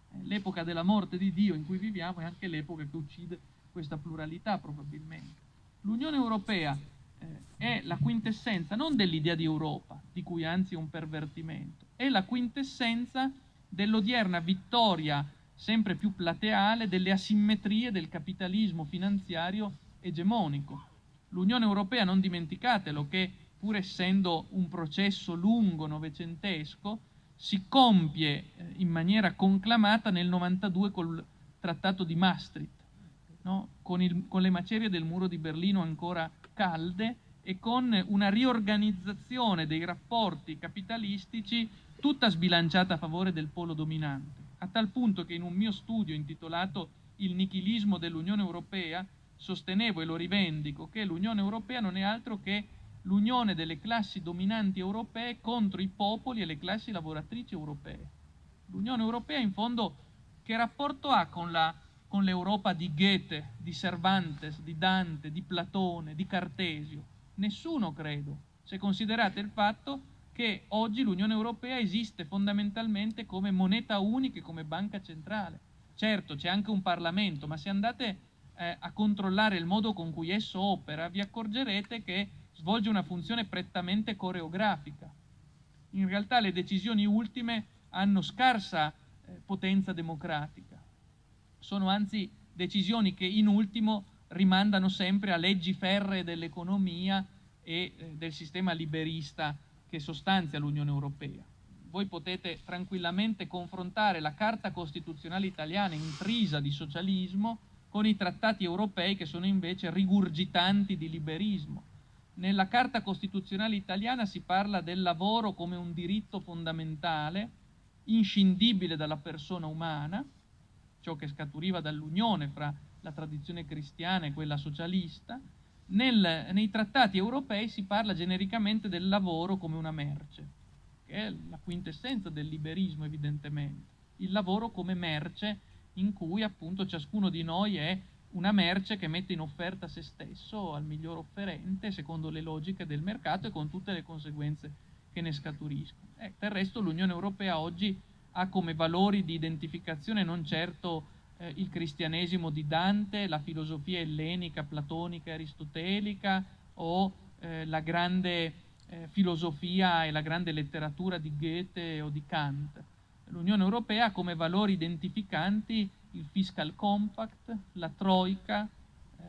L'epoca della morte di Dio in cui viviamo è anche l'epoca che uccide questa pluralità, probabilmente. L'Unione Europea eh, è la quintessenza non dell'idea di Europa, di cui anzi è un pervertimento, è la quintessenza dell'odierna vittoria sempre più plateale delle asimmetrie del capitalismo finanziario egemonico. L'Unione Europea, non dimenticatelo, che pur essendo un processo lungo, novecentesco, si compie in maniera conclamata nel novantadue col Trattato di Maastricht, no? con, il, con le macerie del muro di Berlino ancora calde e con una riorganizzazione dei rapporti capitalistici tutta sbilanciata a favore del polo dominante, a tal punto che in un mio studio intitolato Il nichilismo dell'Unione Europea sostenevo e lo rivendico che l'Unione Europea non è altro che l'unione delle classi dominanti europee contro i popoli e le classi lavoratrici europee. L'Unione Europea in fondo che rapporto ha con la, con l'Europa di Goethe, di Cervantes, di Dante, di Platone, di Cartesio? Nessuno, credo, se considerate il fatto che oggi l'Unione Europea esiste fondamentalmente come moneta unica e come banca centrale. Certo, c'è anche un Parlamento, ma se andate eh, a controllare il modo con cui esso opera, vi accorgerete che svolge una funzione prettamente coreografica. In realtà le decisioni ultime hanno scarsa eh, potenza democratica. Sono anzi decisioni che in ultimo rimandano sempre a leggi ferree dell'economia e eh, del sistema liberista che sostanzia l'Unione Europea. Voi potete tranquillamente confrontare la Carta Costituzionale italiana intrisa di socialismo con i trattati europei che sono invece rigurgitanti di liberismo. Nella Carta Costituzionale italiana si parla del lavoro come un diritto fondamentale, inscindibile dalla persona umana, ciò che scaturiva dall'unione fra la tradizione cristiana e quella socialista. Nel, nei trattati europei si parla genericamente del lavoro come una merce, che è la quintessenza del liberismo evidentemente. Il lavoro come merce in cui appunto ciascuno di noi è una merce che mette in offerta se stesso al miglior offerente secondo le logiche del mercato e con tutte le conseguenze che ne scaturiscono. Eh, del resto l'Unione Europea oggi ha come valori di identificazione non certo eh, il cristianesimo di Dante, la filosofia ellenica, platonica e aristotelica o eh, la grande eh, filosofia e la grande letteratura di Goethe o di Kant. L'Unione Europea ha come valori identificanti il fiscal compact, la troika, eh,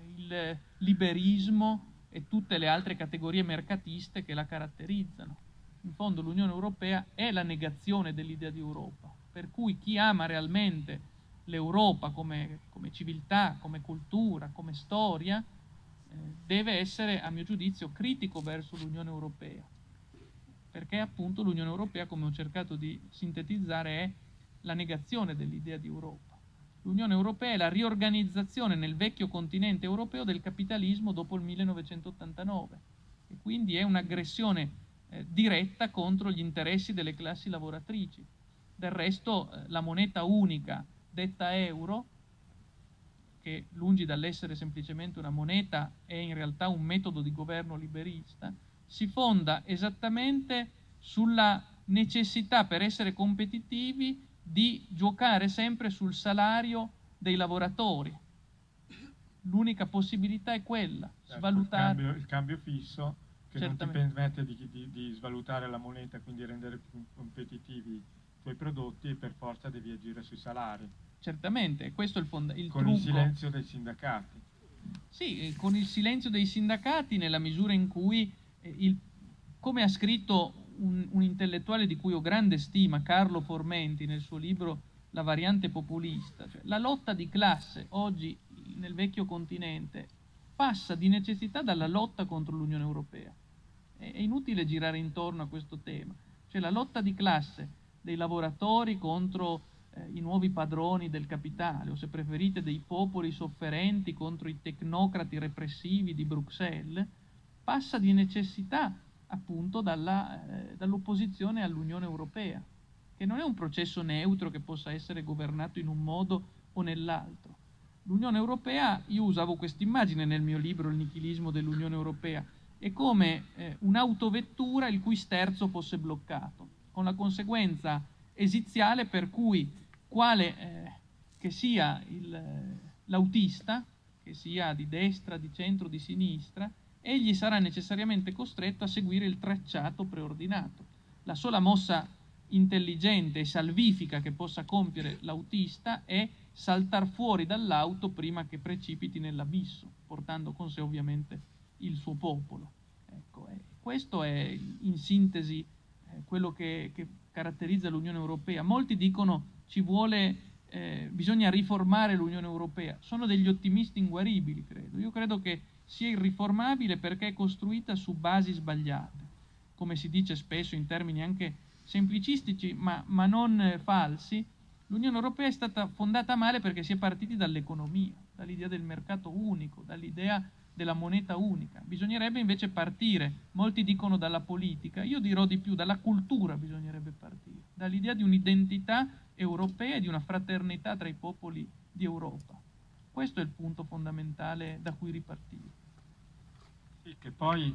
il liberismo e tutte le altre categorie mercatiste che la caratterizzano. In fondo l'Unione Europea è la negazione dell'idea di Europa, per cui chi ama realmente l'Europa come, come civiltà, come cultura, come storia, eh, deve essere, a mio giudizio, critico verso l'Unione Europea, perché appunto l'Unione Europea, come ho cercato di sintetizzare, è la negazione dell'idea di Europa. L'Unione Europea è la riorganizzazione nel vecchio continente europeo del capitalismo dopo il millenovecentottantanove e quindi è un'aggressione eh, diretta contro gli interessi delle classi lavoratrici. Del resto eh, la moneta unica detta euro, che lungi dall'essere semplicemente una moneta è in realtà un metodo di governo liberista, si fonda esattamente sulla necessità per essere competitivi di giocare sempre sul salario dei lavoratori. L'unica possibilità è quella, certo, svalutare... Il cambio, il cambio fisso che Certamente. non ti permette di, di, di svalutare la moneta, quindi rendere più competitivi i tuoi prodotti e per forza devi agire sui salari. Certamente, questo è il, fonda- il con trucco. il silenzio dei sindacati. Sì, con il silenzio dei sindacati nella misura in cui, eh, il, come ha scritto un, un intellettuale di cui ho grande stima, Carlo Formenti, nel suo libro La variante populista, cioè, la lotta di classe oggi nel vecchio continente passa di necessità dalla lotta contro l'Unione Europea. È, è inutile girare intorno a questo tema. Cioè la lotta di classe dei lavoratori contro eh, i nuovi padroni del capitale, o se preferite dei popoli sofferenti contro i tecnocrati repressivi di Bruxelles, passa di necessità appunto dalla, eh, dall'opposizione all'Unione Europea, che non è un processo neutro che possa essere governato in un modo o nell'altro. L'Unione Europea, io usavo questa immagine nel mio libro Il nichilismo dell'Unione Europea, è come eh, un'autovettura il cui sterzo fosse bloccato, con la conseguenza esiziale per cui quale eh, che sia l'autista, che sia di destra, di centro, di sinistra, egli sarà necessariamente costretto a seguire il tracciato preordinato. La sola mossa intelligente e salvifica che possa compiere l'autista è saltar fuori dall'auto prima che precipiti nell'abisso, portando con sé ovviamente il suo popolo. Ecco, eh, questo è in sintesi eh, quello che, che caratterizza l'Unione Europea. Molti dicono ci vuole, eh, bisogna riformare l'Unione Europea. Sono degli ottimisti inguaribili, credo. Io credo che sia irriformabile perché è costruita su basi sbagliate, come si dice spesso in termini anche semplicistici ma, ma non eh, falsi. L'Unione Europea è stata fondata male perché si è partiti dall'economia, dall'idea del mercato unico, dall'idea della moneta unica. Bisognerebbe invece partire, molti dicono dalla politica, io dirò di più, dalla cultura bisognerebbe partire, dall'idea di un'identità europea e di una fraternità tra i popoli di Europa. Questo è il punto fondamentale da cui ripartire. Sì, che poi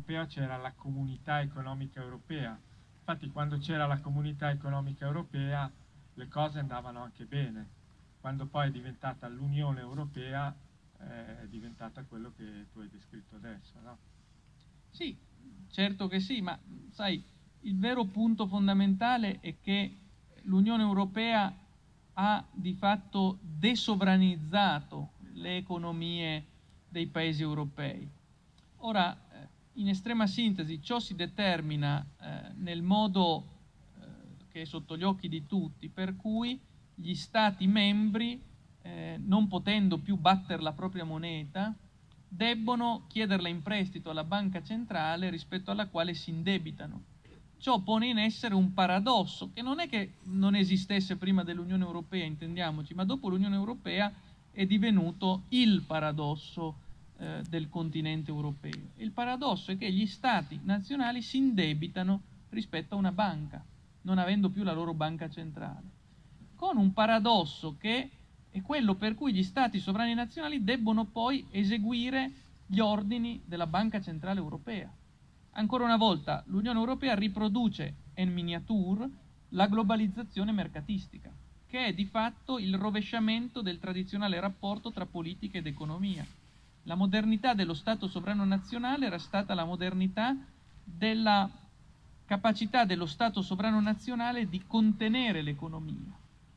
europeo c'era la Comunità Economica Europea. Infatti quando c'era la Comunità Economica Europea le cose andavano anche bene. Quando poi è diventata l'Unione Europea eh, è diventata quello che tu hai descritto adesso, no? Sì, certo che sì, ma sai, il vero punto fondamentale è che l'Unione Europea ha di fatto desovranizzato le economie dei paesi europei. Ora, in estrema sintesi, ciò si determina eh, nel modo eh, che è sotto gli occhi di tutti, per cui gli Stati membri, eh, non potendo più battere la propria moneta, debbono chiederla in prestito alla banca centrale rispetto alla quale si indebitano. Ciò pone in essere un paradosso, che non è che non esistesse prima dell'Unione Europea, intendiamoci, ma dopo l'Unione Europea è divenuto il paradosso eh, del continente europeo. Il paradosso è che gli Stati nazionali si indebitano rispetto a una banca, non avendo più la loro banca centrale, con un paradosso che è quello per cui gli Stati sovrani nazionali debbono poi eseguire gli ordini della Banca Centrale Europea. Ancora una volta, l'Unione Europea riproduce en miniature la globalizzazione mercatistica, che è di fatto il rovesciamento del tradizionale rapporto tra politica ed economia. La modernità dello Stato sovrano nazionale era stata la modernità della capacità dello Stato sovrano nazionale di contenere l'economia.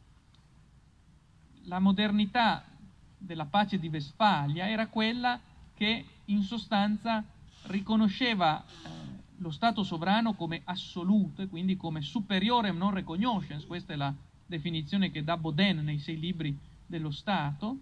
La modernità della pace di Westfalia era quella che in sostanza riconosceva eh, lo Stato sovrano come assoluto e quindi come superiorem non recognoscens, questa è la definizione che dà Baudin nei sei libri dello Stato,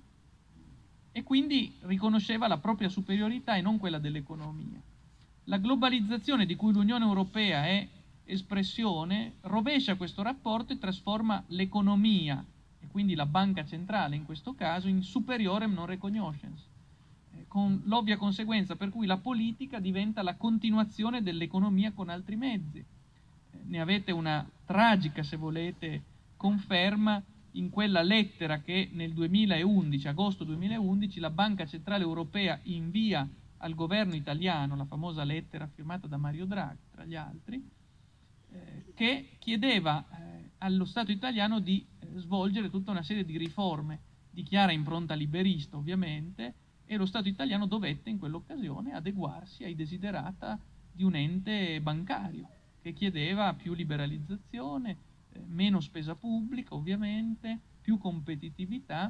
e quindi riconosceva la propria superiorità e non quella dell'economia. La globalizzazione di cui l'Unione Europea è espressione rovescia questo rapporto e trasforma l'economia, e quindi la banca centrale in questo caso, in superiorem non recognoscens, eh, con l'ovvia conseguenza per cui la politica diventa la continuazione dell'economia con altri mezzi. Eh, ne avete una tragica, se volete, conferma in quella lettera che nel duemilaundici, agosto duemilaundici, la Banca Centrale Europea invia al governo italiano, la famosa lettera firmata da Mario Draghi, tra gli altri, eh, che chiedeva eh, allo Stato italiano di eh, svolgere tutta una serie di riforme di chiara impronta liberista, ovviamente, e lo Stato italiano dovette in quell'occasione adeguarsi ai desiderata di un ente bancario che chiedeva più liberalizzazione, eh, meno spesa pubblica, ovviamente, più competitività.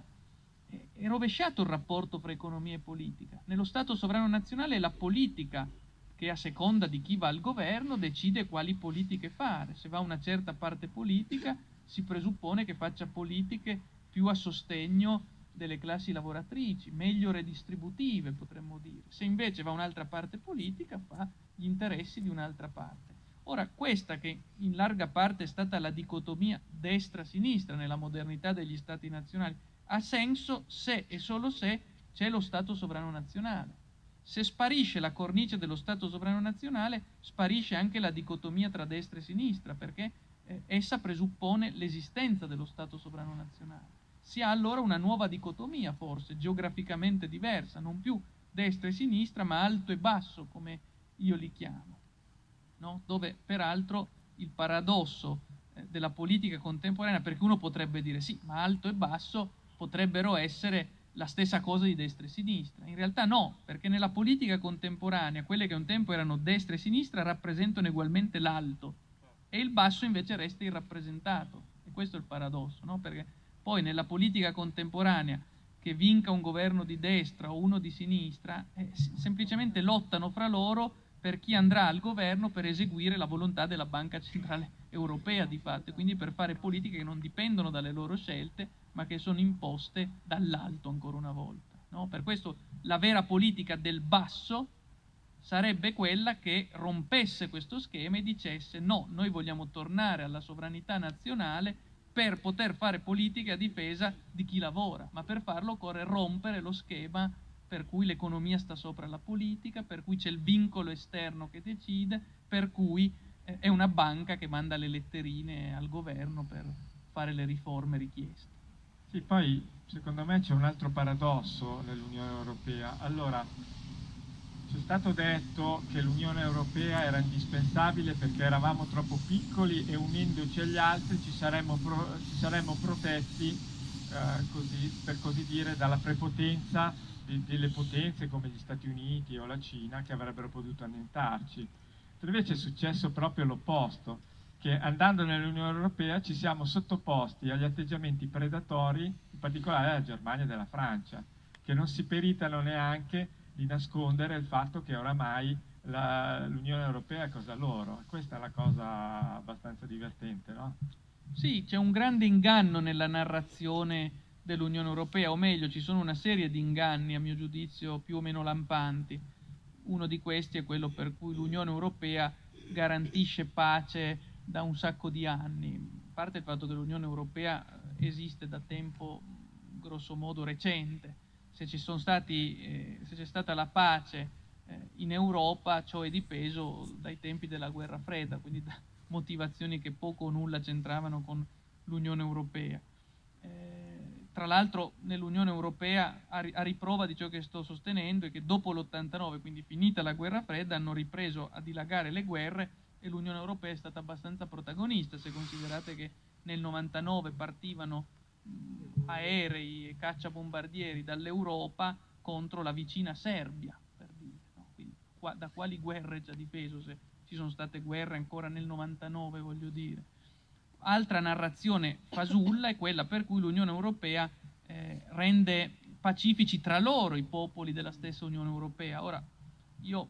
È rovesciato il rapporto fra economia e politica. Nello Stato sovrano nazionale è la politica che, a seconda di chi va al governo, decide quali politiche fare. Se va una certa parte politica si presuppone che faccia politiche più a sostegno delle classi lavoratrici, meglio redistributive, potremmo dire. Se invece va un'altra parte politica, fa gli interessi di un'altra parte. Ora, questa che in larga parte è stata la dicotomia destra-sinistra nella modernità degli Stati nazionali, ha senso se e solo se c'è lo Stato sovrano nazionale. Se sparisce la cornice dello Stato sovrano nazionale, sparisce anche la dicotomia tra destra e sinistra, perché eh, essa presuppone l'esistenza dello Stato sovrano nazionale. Si ha allora una nuova dicotomia, forse, geograficamente diversa, non più destra e sinistra, ma alto e basso, come io li chiamo, no? Dove, peraltro, il paradosso eh, della politica contemporanea, perché uno potrebbe dire sì, ma alto e basso potrebbero essere la stessa cosa di destra e sinistra. In realtà no, perché nella politica contemporanea quelle che un tempo erano destra e sinistra rappresentano ugualmente l'alto e il basso invece resta irrappresentato. E questo è il paradosso, no? Perché poi nella politica contemporanea che vinca un governo di destra o uno di sinistra, eh, semplicemente lottano fra loro per chi andrà al governo per eseguire la volontà della Banca Centrale Europea di fatto, e quindi per fare politiche che non dipendono dalle loro scelte, ma che sono imposte dall'alto ancora una volta, no? Per questo la vera politica del basso sarebbe quella che rompesse questo schema e dicesse no, noi vogliamo tornare alla sovranità nazionale per poter fare politiche a difesa di chi lavora, ma per farlo occorre rompere lo schema per cui l'economia sta sopra la politica, per cui c'è il vincolo esterno che decide, per cui eh, è una banca che manda le letterine al governo per fare le riforme richieste. Sì, poi secondo me c'è un altro paradosso nell'Unione Europea. Allora, ci C'è stato detto che l'Unione Europea era indispensabile perché eravamo troppo piccoli e unendoci agli altri ci saremmo, pro, ci saremmo protetti, eh, così, per così dire, dalla prepotenza di, delle potenze come gli Stati Uniti o la Cina, che avrebbero potuto annientarci. Invece è successo proprio l'opposto, che andando nell'Unione Europea ci siamo sottoposti agli atteggiamenti predatori, in particolare della Germania e della Francia, che non si peritano neanche di nascondere il fatto che oramai l'Unione Europea è cosa loro. Questa è la cosa abbastanza divertente, no? Sì, c'è un grande inganno nella narrazione dell'Unione Europea, o meglio, ci sono una serie di inganni, a mio giudizio, più o meno lampanti. Uno di questi è quello per cui l'Unione Europea garantisce pace da un sacco di anni. A parte il fatto che l'Unione Europea esiste da tempo grosso modo recente. Se ci sono stati, eh, se c'è stata la pace eh, in Europa, ciò è dipeso dai tempi della guerra fredda, quindi da motivazioni che poco o nulla c'entravano con l'Unione Europea. Eh, tra l'altro nell'Unione Europea, a, a riprova di ciò che sto sostenendo, è che dopo l'ottantanove, quindi finita la guerra fredda, hanno ripreso a dilagare le guerre e l'Unione Europea è stata abbastanza protagonista, se considerate che nel novantanove partivano aerei e cacciabombardieri dall'Europa contro la vicina Serbia, per dire, no? Quindi, qua, da quali guerre ci ha difeso, se ci sono state guerre ancora nel novantanove, voglio dire. Altra narrazione fasulla è quella per cui l'Unione Europea eh, rende pacifici tra loro i popoli della stessa Unione Europea. Ora, io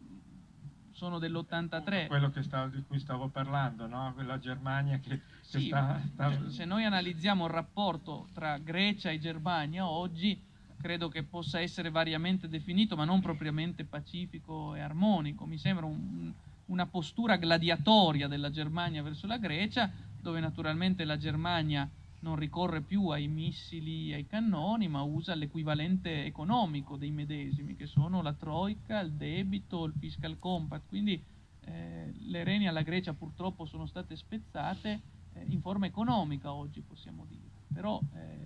sono dell'ottantatré. Quello che stavo, di cui stavo parlando, no? Quella Germania che, che sì, sta, sta... Se noi analizziamo il rapporto tra Grecia e Germania oggi, credo che possa essere variamente definito, ma non propriamente pacifico e armonico. Mi sembra un, una postura gladiatoria della Germania verso la Grecia, dove naturalmente la Germania non ricorre più ai missili e ai cannoni, ma usa l'equivalente economico dei medesimi, che sono la troika, il debito, il fiscal compact. Quindi eh, le reni alla Grecia purtroppo sono state spezzate eh, in forma economica oggi, possiamo dire. Però eh,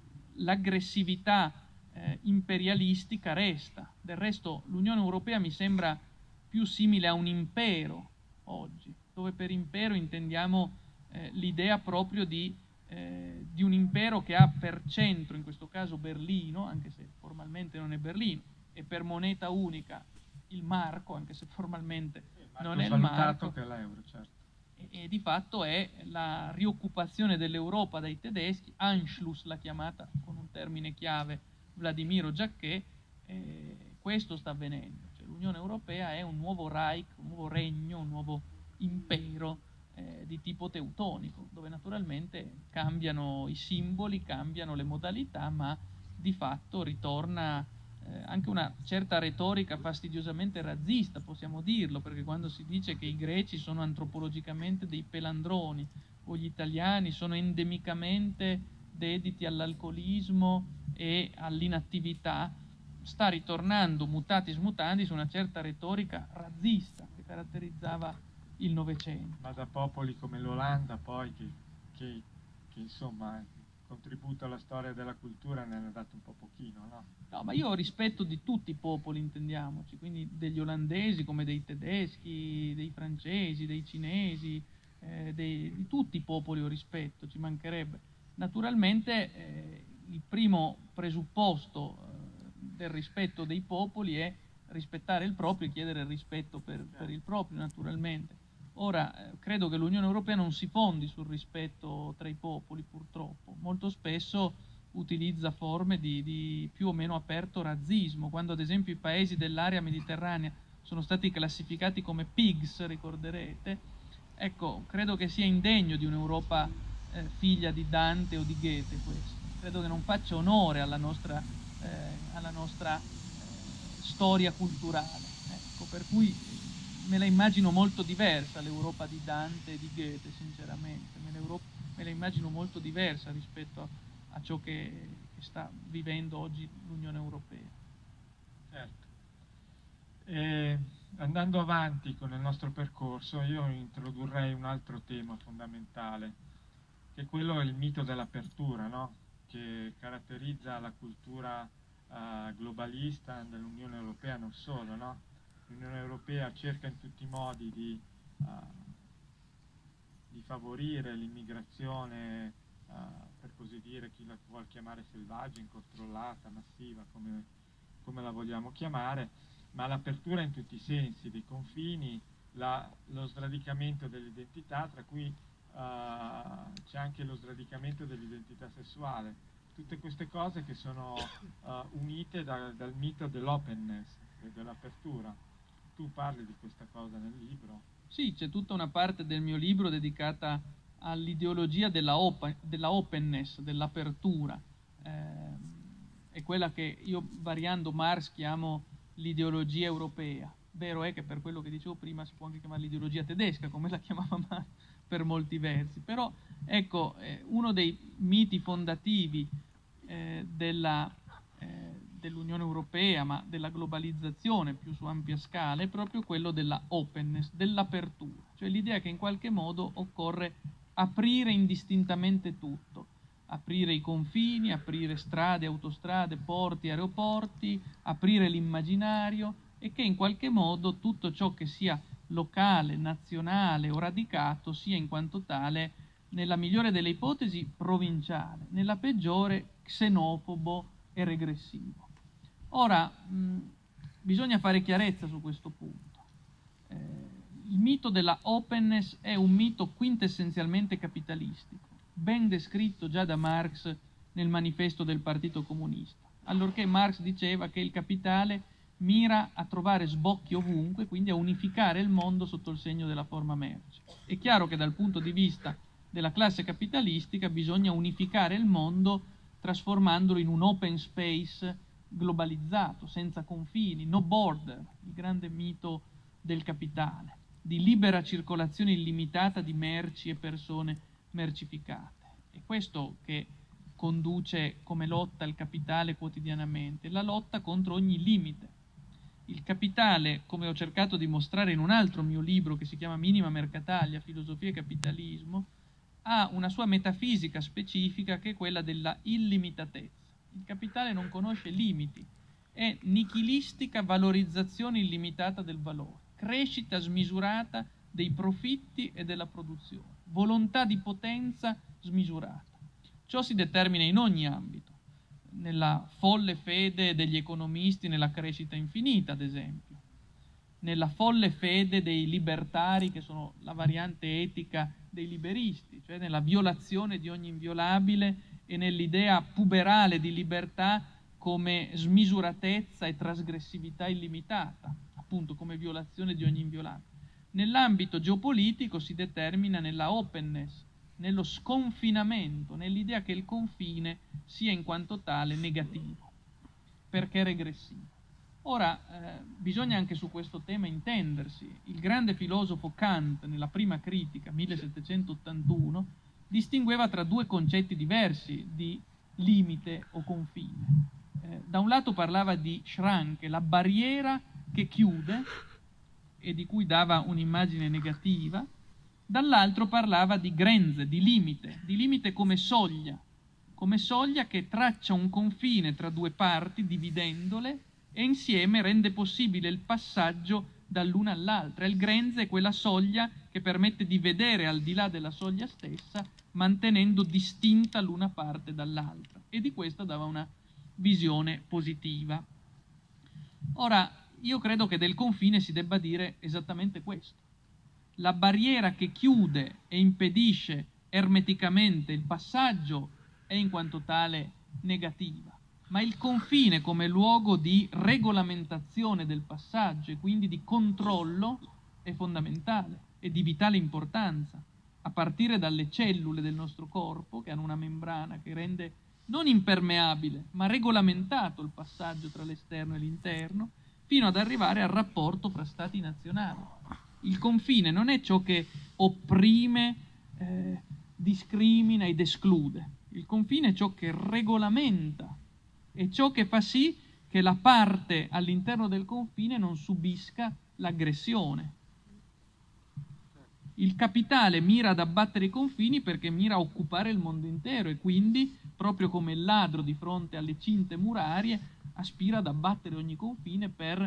l'aggressività eh, imperialistica resta. Del resto l'Unione Europea mi sembra più simile a un impero oggi, dove per impero intendiamo eh, l'idea proprio di Eh, di un impero che ha per centro, in questo caso Berlino, anche se formalmente non è Berlino, e per moneta unica il marco, anche se formalmente eh, non è il marco, che è l'euro, certo. e, e di fatto è la rioccupazione dell'Europa dai tedeschi, Anschluss l'ha chiamata con un termine chiave Vladimiro Giacché. Eh, questo sta avvenendo, cioè, l'Unione Europea è un nuovo Reich, un nuovo regno, un nuovo impero Eh, di tipo teutonico, dove naturalmente cambiano i simboli, cambiano le modalità, ma di fatto ritorna eh, anche una certa retorica fastidiosamente razzista, possiamo dirlo, perché quando si dice che i greci sono antropologicamente dei pelandroni o gli italiani sono endemicamente dediti all'alcolismo e all'inattività, sta ritornando mutatis mutandis una certa retorica razzista che caratterizzava il Novecento. Ma da popoli come l'Olanda poi, che, che, che insomma il contributo alla storia della cultura ne hanno dato un po' pochino, no? No, ma io ho rispetto di tutti i popoli, intendiamoci, quindi degli olandesi come dei tedeschi, dei francesi, dei cinesi, eh, dei, di tutti i popoli ho rispetto, ci mancherebbe. Naturalmente eh, il primo presupposto eh, del rispetto dei popoli è rispettare il proprio e chiedere il rispetto per, per il proprio, naturalmente. Ora, eh, credo che l'Unione Europea non si fondi sul rispetto tra i popoli, purtroppo. Molto spesso utilizza forme di, di più o meno aperto razzismo. Quando ad esempio i paesi dell'area mediterranea sono stati classificati come pigs, ricorderete, ecco, credo che sia indegno di un'Europa eh, figlia di Dante o di Goethe questo. Credo che non faccia onore alla nostra, eh, alla nostra eh, storia culturale. Ecco, per cui me la immagino molto diversa l'Europa di Dante e di Goethe, sinceramente. Me, me la immagino molto diversa rispetto a, a ciò che, che sta vivendo oggi l'Unione Europea. Certo. E andando avanti con il nostro percorso, io introdurrei un altro tema fondamentale, che quello è il mito dell'apertura, no? Che caratterizza la cultura uh, globalista dell'Unione Europea, non solo, no? l'Unione Europea cerca in tutti i modi di, uh, di favorire l'immigrazione, uh, per così dire, chi la vuol chiamare selvaggia, incontrollata, massiva, come, come la vogliamo chiamare, ma l'apertura in tutti i sensi dei confini, la, lo sradicamento dell'identità, tra cui uh, c'è anche lo sradicamento dell'identità sessuale. Tutte queste cose che sono uh, unite da, dal mito dell'openness e dell'apertura. Tu parli di questa cosa nel libro. Sì, c'è tutta una parte del mio libro dedicata all'ideologia della, open, della openness, dell'apertura. Eh, è quella che io, variando Marx, chiamo l'ideologia europea. Vero è che per quello che dicevo prima si può anche chiamare l'ideologia tedesca, come la chiamava Marx per molti versi. Però, ecco, eh, uno dei miti fondativi eh, della... Eh, dell'Unione Europea, ma della globalizzazione più su ampia scala, è proprio quello della openness, dell'apertura, cioè l'idea che in qualche modo occorre aprire indistintamente tutto, aprire i confini, aprire strade, autostrade, porti, aeroporti, aprire l'immaginario, e che in qualche modo tutto ciò che sia locale, nazionale o radicato sia in quanto tale, nella migliore delle ipotesi, provinciale, nella peggiore xenofobo e regressivo. Ora, mh, bisogna fare chiarezza su questo punto. Eh, il mito della openness è un mito quintessenzialmente capitalistico, ben descritto già da Marx nel manifesto del Partito Comunista, allorché Marx diceva che il capitale mira a trovare sbocchi ovunque, quindi a unificare il mondo sotto il segno della forma merce. È chiaro che dal punto di vista della classe capitalistica bisogna unificare il mondo trasformandolo in un open space globalizzato, senza confini, no border, il grande mito del capitale, di libera circolazione illimitata di merci e persone mercificate. È questo che conduce come lotta il capitale quotidianamente, la lotta contro ogni limite. Il capitale, come ho cercato di mostrare in un altro mio libro che si chiama Minima Mercataglia, Filosofia e Capitalismo, ha una sua metafisica specifica che è quella della illimitatezza. Il capitale non conosce limiti, è nichilistica valorizzazione illimitata del valore, crescita smisurata dei profitti e della produzione, volontà di potenza smisurata. Ciò si determina in ogni ambito, nella folle fede degli economisti nella crescita infinita, ad esempio, nella folle fede dei libertari, che sono la variante etica dei liberisti, cioè nella violazione di ogni inviolabile e nell'idea puberale di libertà come smisuratezza e trasgressività illimitata, appunto come violazione di ogni inviolabile. Nell'ambito geopolitico si determina nella openness, nello sconfinamento, nell'idea che il confine sia in quanto tale negativo, perché regressivo. Ora, eh, bisogna anche su questo tema intendersi. Il grande filosofo Kant, nella prima critica, millesettecentottantuno, distingueva tra due concetti diversi di limite o confine. Eh, da un lato parlava di Schranke, la barriera che chiude e di cui dava un'immagine negativa, dall'altro parlava di Grenze, di limite, di limite come soglia, come soglia che traccia un confine tra due parti dividendole e insieme rende possibile il passaggio dall'una all'altra. Il Grenze è quella soglia che permette di vedere al di là della soglia stessa, mantenendo distinta l'una parte dall'altra, e di questa dava una visione positiva. Ora, io credo che del confine si debba dire esattamente questo. La barriera che chiude e impedisce ermeticamente il passaggio è in quanto tale negativa, ma il confine come luogo di regolamentazione del passaggio e quindi di controllo è fondamentale e di vitale importanza, a partire dalle cellule del nostro corpo che hanno una membrana che rende non impermeabile ma regolamentato il passaggio tra l'esterno e l'interno, fino ad arrivare al rapporto fra stati nazionali. Il confine non è ciò che opprime, eh, discrimina ed esclude. Il confine è ciò che regolamenta, è ciò che fa sì che la parte all'interno del confine non subisca l'aggressione. Il capitale mira ad abbattere i confini perché mira a occupare il mondo intero e quindi, proprio come il ladro di fronte alle cinte murarie, aspira ad abbattere ogni confine per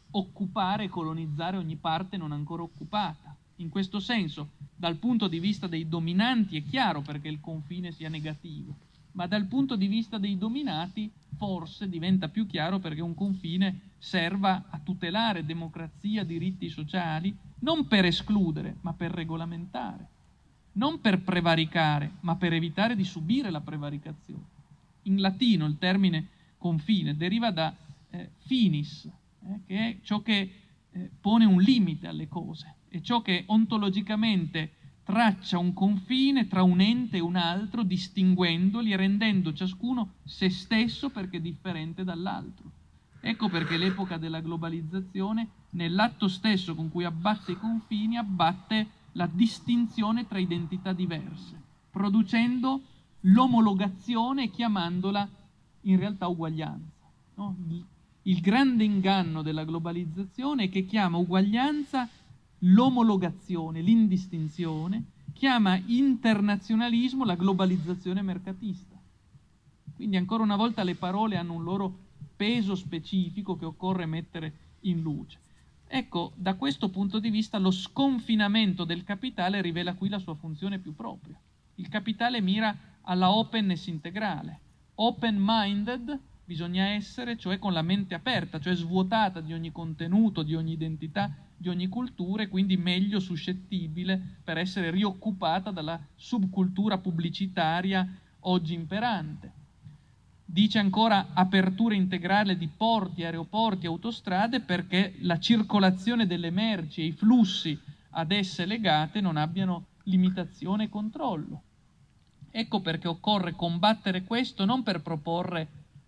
occupare e colonizzare ogni parte non ancora occupata. In questo senso, dal punto di vista dei dominanti è chiaro perché il confine sia negativo, ma dal punto di vista dei dominati forse diventa più chiaro perché un confine serva a tutelare democrazia, diritti sociali, non per escludere, ma per regolamentare, non per prevaricare, ma per evitare di subire la prevaricazione. In latino il termine confine deriva da eh, finis, eh, che è ciò che eh, pone un limite alle cose, è ciò che ontologicamente traccia un confine tra un ente e un altro, distinguendoli e rendendo ciascuno se stesso perché differente dall'altro. Ecco perché l'epoca della globalizzazione, nell'atto stesso con cui abbatte i confini, abbatte la distinzione tra identità diverse, producendo l'omologazione e chiamandola in realtà uguaglianza. No? Il, il grande inganno della globalizzazione è che chiama uguaglianza l'omologazione, l'indistinzione, chiama internazionalismo la globalizzazione mercatista. Quindi ancora una volta le parole hanno un loro peso specifico che occorre mettere in luce. Ecco, da questo punto di vista lo sconfinamento del capitale rivela qui la sua funzione più propria. Il capitale mira alla openness integrale. Open-minded bisogna essere, cioè con la mente aperta, cioè svuotata di ogni contenuto, di ogni identità, di ogni cultura e quindi meglio suscettibile per essere rioccupata dalla subcultura pubblicitaria oggi imperante. Dice ancora apertura integrale di porti, aeroporti, autostrade perché la circolazione delle merci e i flussi ad esse legate non abbiano limitazione e controllo. Ecco perché occorre combattere questo non per proporre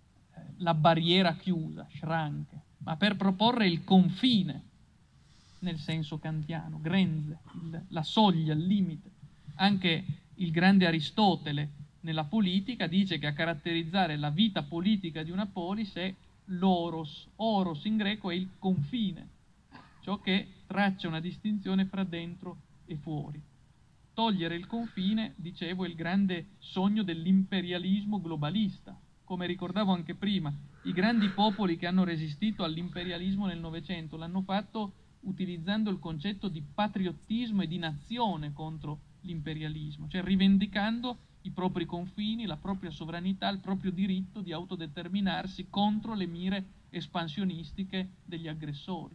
la barriera chiusa, Schrank, ma per proporre il confine, nel senso kantiano, Grenze, il, la soglia, il limite. Anche il grande Aristotele nella politica dice che a caratterizzare la vita politica di una polis è l'oros. Oros in greco è il confine, ciò che traccia una distinzione fra dentro e fuori. Togliere il confine, dicevo, è il grande sogno dell'imperialismo globalista. Come ricordavo anche prima, i grandi popoli che hanno resistito all'imperialismo nel Novecento l'hanno fatto utilizzando il concetto di patriottismo e di nazione contro l'imperialismo, cioè rivendicando i propri confini, la propria sovranità, il proprio diritto di autodeterminarsi contro le mire espansionistiche degli aggressori.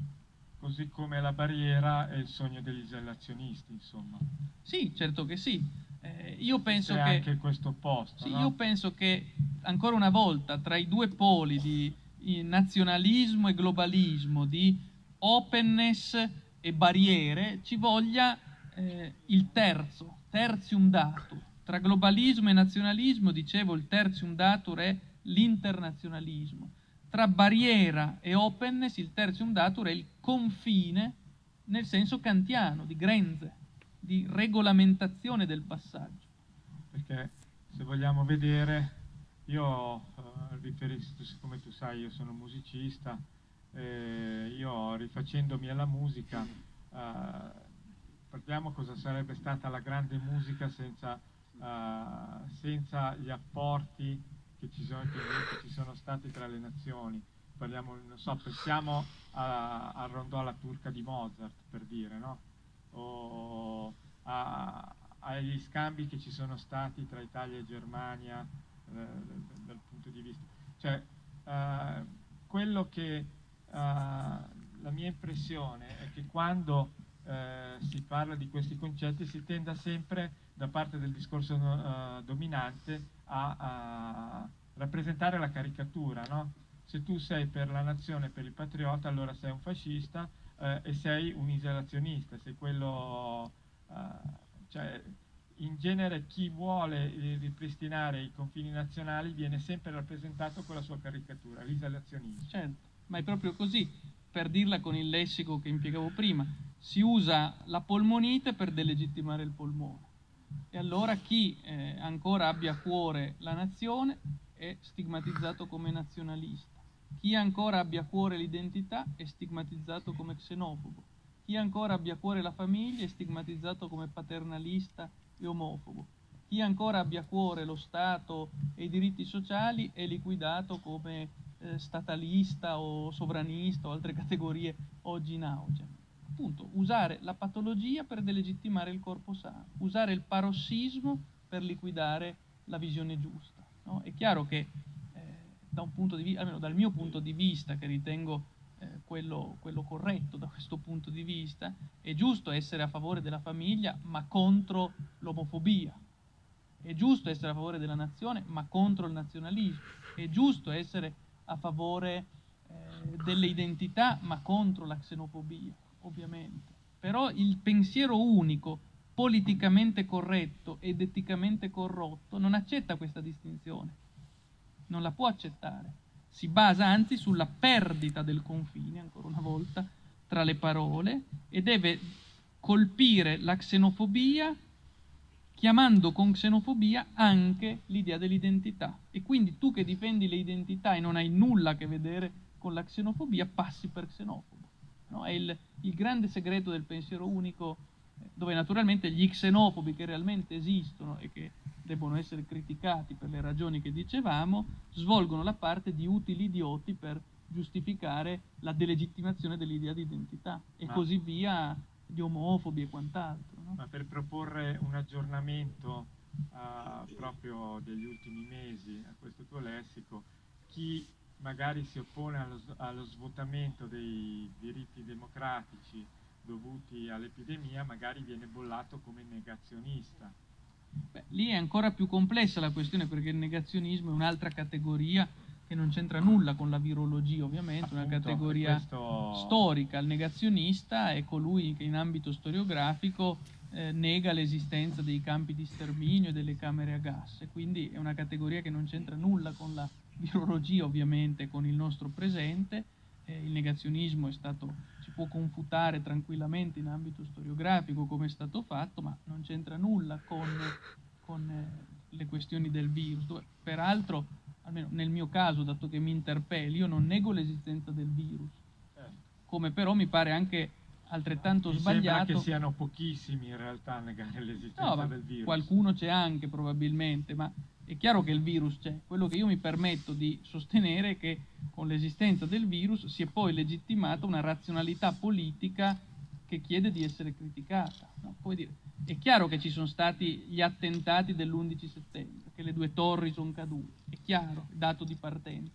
Così come la barriera è il sogno degli isolazionisti, insomma. Sì, certo che sì. Eh, io penso C'è che anche questo opposto, sì, no? io penso che ancora una volta tra i due poli di nazionalismo e globalismo, di openness e barriere, ci voglia eh, il terzo, tertium datur. Tra globalismo e nazionalismo, dicevo, il tertium datur è l'internazionalismo. Tra barriera e openness il tertium datur è il confine nel senso kantiano, di Grenze, di regolamentazione del passaggio. Perché se vogliamo vedere, io eh, riferisco, siccome tu sai io sono musicista, eh, io rifacendomi alla musica, eh, parliamo cosa sarebbe stata la grande musica senza, eh, senza gli apporti che ci, sono, che ci sono stati tra le nazioni. Parliamo, non so, pensiamo al rondò alla turca di Mozart, per dire, no? O a, agli scambi che ci sono stati tra Italia e Germania eh, dal, dal punto di vista, cioè eh, quello che eh, la mia impressione è che quando eh, si parla di questi concetti si tenda sempre da parte del discorso eh, dominante a, a rappresentare la caricatura, no? Se tu sei per la nazione, per il patriota, allora sei un fascista eh, e sei un isolazionista, sei quello, eh, cioè in genere chi vuole ripristinare i confini nazionali viene sempre rappresentato con la sua caricatura, l'isolazionismo. Certo, ma è proprio così, per dirla con il lessico che impiegavo prima, si usa la polmonite per delegittimare il polmone. E allora chi eh, ancora abbia a cuore la nazione è stigmatizzato come nazionalista. Chi ancora abbia a cuore l'identità è stigmatizzato come xenofobo. Chi ancora abbia a cuore la famiglia è stigmatizzato come paternalista e omofobo. Chi ancora abbia a cuore lo Stato e i diritti sociali è liquidato come eh, statalista o sovranista o altre categorie oggi in auge. Appunto, usare la patologia per delegittimare il corpo sano, usare il parossismo per liquidare la visione giusta, no? È chiaro che eh, da un punto di vista, almeno dal mio punto di vista, che ritengo eh, quello, quello corretto da questo punto di vista, è giusto essere a favore della famiglia ma contro l'omofobia, è giusto essere a favore della nazione ma contro il nazionalismo, è giusto essere a favore eh, delle identità ma contro la xenofobia, ovviamente. Però il pensiero unico, politicamente corretto ed eticamente corrotto, non accetta questa distinzione, non la può accettare. Si basa anzi sulla perdita del confine, ancora una volta, tra le parole, e deve colpire la xenofobia chiamando con xenofobia anche l'idea dell'identità. E quindi tu che difendi le identità e non hai nulla a che vedere con la xenofobia, passi per xenofobo. No? È il, il grande segreto del pensiero unico, dove naturalmente gli xenofobi che realmente esistono e che debbono essere criticati per le ragioni che dicevamo, svolgono la parte di utili idioti per giustificare la delegittimazione dell'idea di identità e Ma... così via, gli omofobi e quant'altro. No? Ma per proporre un aggiornamento uh, proprio degli ultimi mesi a questo tuo lessico, chi magari si oppone allo, allo svuotamento dei diritti democratici dovuti all'epidemia magari viene bollato come negazionista. Beh, lì è ancora più complessa la questione, perché il negazionismo è un'altra categoria che non c'entra nulla con la virologia, ovviamente. Appunto, una categoria questo... storica. Il negazionista è colui che in ambito storiografico eh, nega l'esistenza dei campi di sterminio e delle camere a gas, e quindi è una categoria che non c'entra nulla con la virologia, ovviamente, con il nostro presente. Eh, il negazionismo è stato, si può confutare tranquillamente in ambito storiografico come è stato fatto, ma non c'entra nulla con, con eh, le questioni del virus, dove, peraltro, almeno nel mio caso, dato che mi interpelli, io non nego l'esistenza del virus, come però mi pare anche altrettanto mi sbagliato... sembra che siano pochissimi in realtà a negare l'esistenza no, del virus. Qualcuno c'è anche probabilmente, ma è chiaro che il virus c'è. Quello che io mi permetto di sostenere è che con l'esistenza del virus si è poi legittimata una razionalità politica che chiede di essere criticata. No? Puoi dire, è chiaro che ci sono stati gli attentati dell'undici settembre, che le due torri sono cadute, è chiaro, dato di partenza,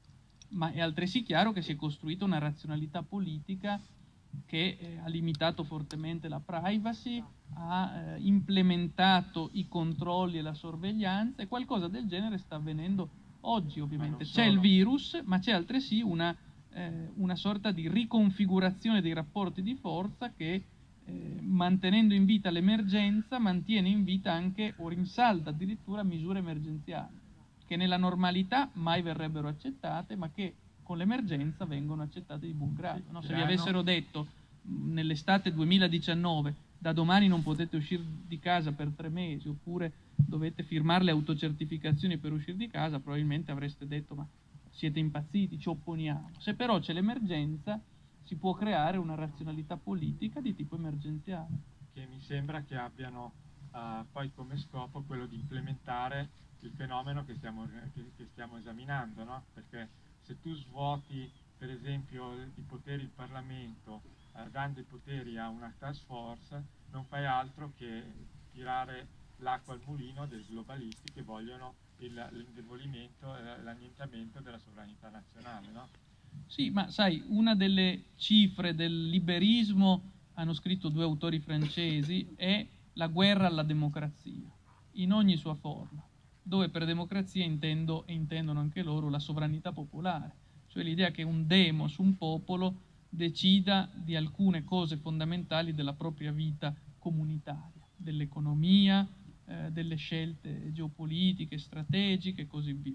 ma è altresì chiaro che si è costruita una razionalità politica che eh, ha limitato fortemente la privacy, ha eh, implementato i controlli e la sorveglianza, e qualcosa del genere sta avvenendo oggi, ovviamente. C'è il virus, ma c'è altresì una, eh, una sorta di riconfigurazione dei rapporti di forza che, eh, mantenendo in vita l'emergenza, mantiene in vita anche, o rinsalda addirittura, misure emergenziali, che nella normalità mai verrebbero accettate, ma che con l'emergenza vengono accettate di buon grado. No? Se vi avessero detto nell'estate duemiladiciannove da domani non potete uscire di casa per tre mesi, oppure dovete firmare le autocertificazioni per uscire di casa, probabilmente avreste detto ma siete impazziti, ci opponiamo. Se però c'è l'emergenza, si può creare una razionalità politica di tipo emergenziale. Che mi sembra che abbiano uh, poi come scopo quello di implementare il fenomeno che stiamo, che, che stiamo esaminando, no? Perché se tu svuoti per esempio i poteri del Parlamento eh, dando i poteri a una task force, non fai altro che tirare l'acqua al mulino dei globalisti che vogliono l'indebolimento e l'annientamento della sovranità nazionale, no? Sì, ma sai, una delle cifre del liberismo, hanno scritto due autori francesi, è la guerra alla democrazia, in ogni sua forma, dove per democrazia intendo, e intendono anche loro, la sovranità popolare, cioè l'idea che un demos, un popolo, decida di alcune cose fondamentali della propria vita comunitaria, dell'economia, eh, delle scelte geopolitiche, strategiche e così via.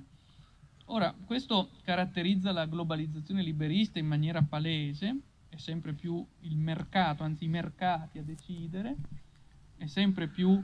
Ora, questo caratterizza la globalizzazione liberista in maniera palese, è sempre più il mercato, anzi i mercati a decidere, è sempre più...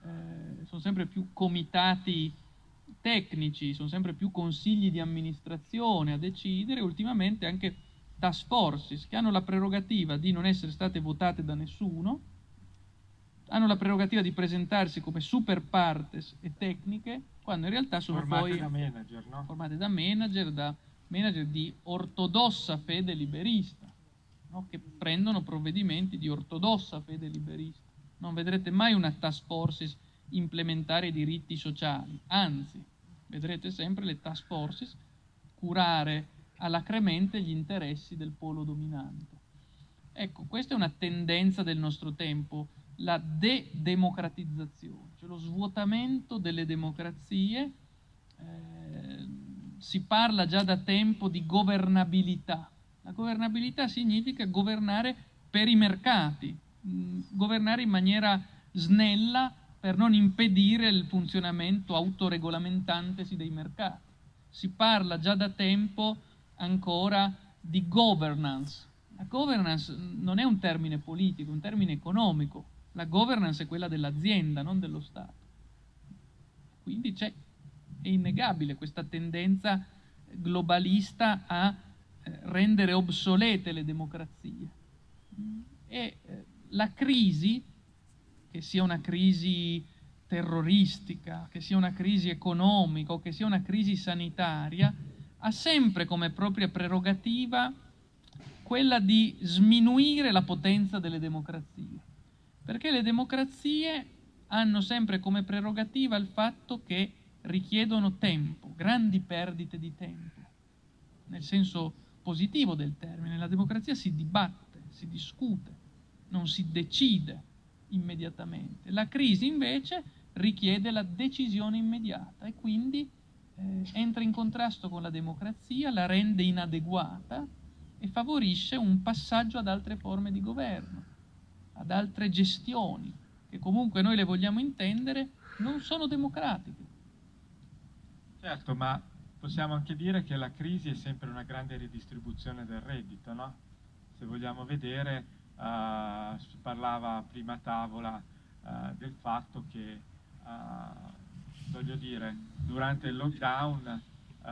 Eh, sono sempre più comitati tecnici, sono sempre più consigli di amministrazione a decidere, ultimamente anche task forces che hanno la prerogativa di non essere state votate da nessuno, hanno la prerogativa di presentarsi come super partes e tecniche, quando in realtà sono formate poi da manager, no? formate da manager, da manager di ortodossa fede liberista, no? Che prendono provvedimenti di ortodossa fede liberista. Non vedrete mai una task forces implementare i diritti sociali, anzi, vedrete sempre le task forces curare alacremente gli interessi del polo dominante. Ecco, questa è una tendenza del nostro tempo, la de-democratizzazione, cioè lo svuotamento delle democrazie. Eh, si parla già da tempo di governabilità. La governabilità significa governare per i mercati, mh, governare in maniera snella per non impedire il funzionamento autoregolamentantesi dei mercati. Si parla già da tempo ancora di governance. La governance non è un termine politico, è un termine economico. La governance è quella dell'azienda, non dello Stato. Quindi c'è, è innegabile questa tendenza globalista a eh, rendere obsolete le democrazie. E eh, la crisi, che sia una crisi terroristica, che sia una crisi economica o che sia una crisi sanitaria, ha sempre come propria prerogativa quella di sminuire la potenza delle democrazie, perché le democrazie hanno sempre come prerogativa il fatto che richiedono tempo, grandi perdite di tempo, nel senso positivo del termine. La democrazia si dibatte, si discute, non si decide immediatamente. La crisi invece richiede la decisione immediata e quindi eh, entra in contrasto con la democrazia, la rende inadeguata e favorisce un passaggio ad altre forme di governo, ad altre gestioni, che comunque noi le vogliamo intendere, non sono democratiche. Certo, ma possiamo anche dire che la crisi è sempre una grande ridistribuzione del reddito, no? Se vogliamo vedere, uh, si parlava prima a tavola uh, del fatto che, uh, voglio dire, durante il lockdown uh,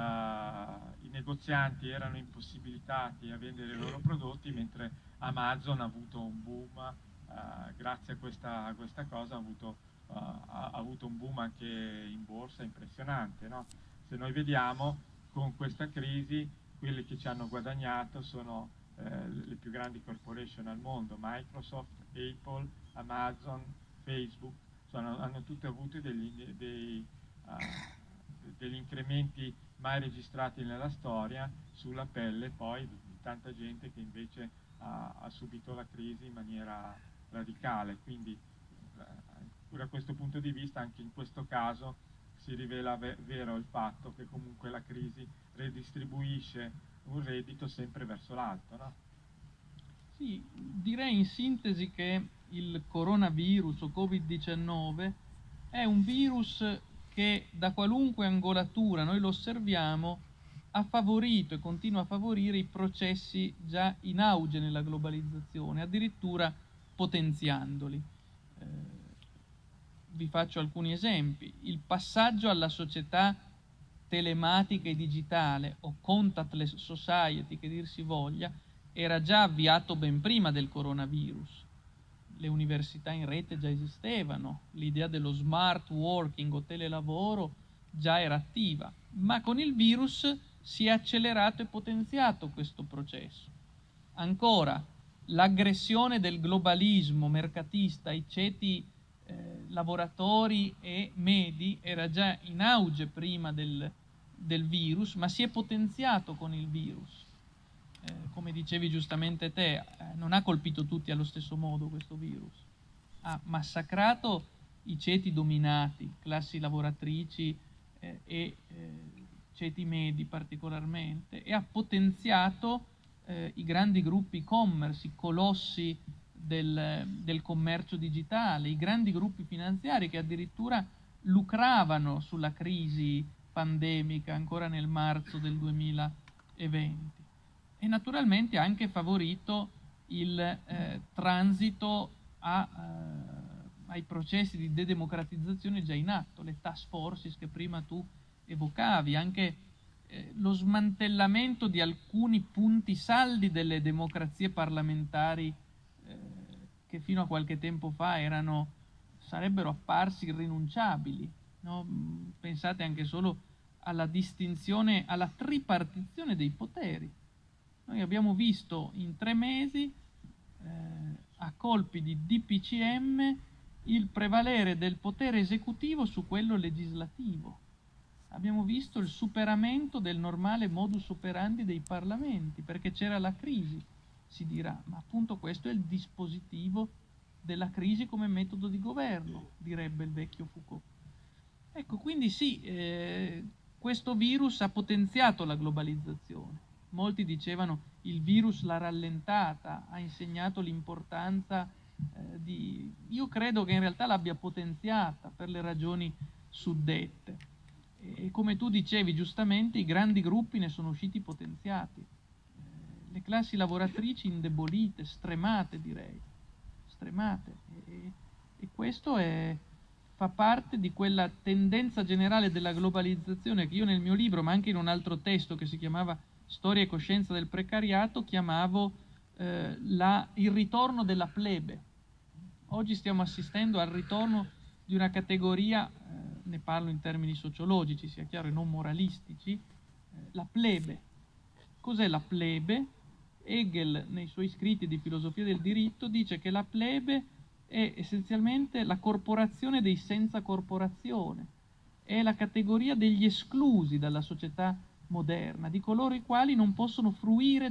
i negozianti erano impossibilitati a vendere i loro prodotti, mentre Amazon ha avuto un boom, uh, grazie a questa, a questa cosa ha avuto, uh, ha avuto un boom anche in borsa impressionante, no? Se noi vediamo, con questa crisi, quelli che ci hanno guadagnato sono eh, le più grandi corporation al mondo: Microsoft, Apple, Amazon, Facebook, sono, hanno tutte avuto degli, dei, uh, degli incrementi mai registrati nella storia sulla pelle poi di tanta gente che invece ha, ha subito la crisi in maniera radicale. Quindi uh, da questo punto di vista, anche in questo caso, si rivela ve vero il fatto che comunque la crisi redistribuisce un reddito sempre verso l'alto, no? Sì, direi in sintesi che il coronavirus o Covid diciannove è un virus che da qualunque angolatura noi lo osserviamo ha favorito e continua a favorire i processi già in auge nella globalizzazione, addirittura potenziandoli. Eh, Vi faccio alcuni esempi. Il passaggio alla società telematica e digitale o contactless society, che dir si voglia, era già avviato ben prima del coronavirus. Le università in rete già esistevano, l'idea dello smart working o telelavoro già era attiva, ma con il virus si è accelerato e potenziato questo processo. Ancora, l'aggressione del globalismo mercatista ai ceti Eh, lavoratori e medi era già in auge prima del, del virus, ma si è potenziato con il virus. Eh, come dicevi giustamente te, eh, non ha colpito tutti allo stesso modo questo virus. Ha massacrato i ceti dominati, classi lavoratrici eh, e eh, ceti medi particolarmente, e ha potenziato eh, i grandi gruppi e-commerce, i colossi Del, del commercio digitale, i grandi gruppi finanziari che addirittura lucravano sulla crisi pandemica ancora nel marzo del duemilaventi, e naturalmente ha anche favorito il eh, transito a, eh, ai processi di dedemocratizzazione già in atto, le task forces che prima tu evocavi, anche eh, lo smantellamento di alcuni punti saldi delle democrazie parlamentari che fino a qualche tempo fa erano, sarebbero apparsi irrinunciabili, no? Pensate anche solo alla distinzione, alla tripartizione dei poteri. Noi abbiamo visto in tre mesi, eh, a colpi di D P C M, il prevalere del potere esecutivo su quello legislativo. Abbiamo visto il superamento del normale modus operandi dei parlamenti, perché c'era la crisi, si dirà, ma appunto questo è il dispositivo della crisi come metodo di governo, direbbe il vecchio Foucault. Ecco, quindi sì, eh, questo virus ha potenziato la globalizzazione. Molti dicevano il virus l'ha rallentata, ha insegnato l'importanza eh, di... Io credo che in realtà l'abbia potenziata per le ragioni suddette. E come tu dicevi giustamente, i grandi gruppi ne sono usciti potenziati. Eh, le classi lavoratrici indebolite, stremate direi, stremate. E, e questo è... fa parte di quella tendenza generale della globalizzazione che io nel mio libro, ma anche in un altro testo che si chiamava Storia e coscienza del precariato, chiamavo eh, la, il ritorno della plebe. Oggi stiamo assistendo al ritorno di una categoria, eh, ne parlo in termini sociologici, sia chiaro, e non moralistici, eh, la plebe. Cos'è la plebe? Hegel, nei suoi scritti di filosofia del diritto, dice che la plebe è essenzialmente la corporazione dei senza corporazione, è la categoria degli esclusi dalla società moderna, di coloro i quali non possono fruire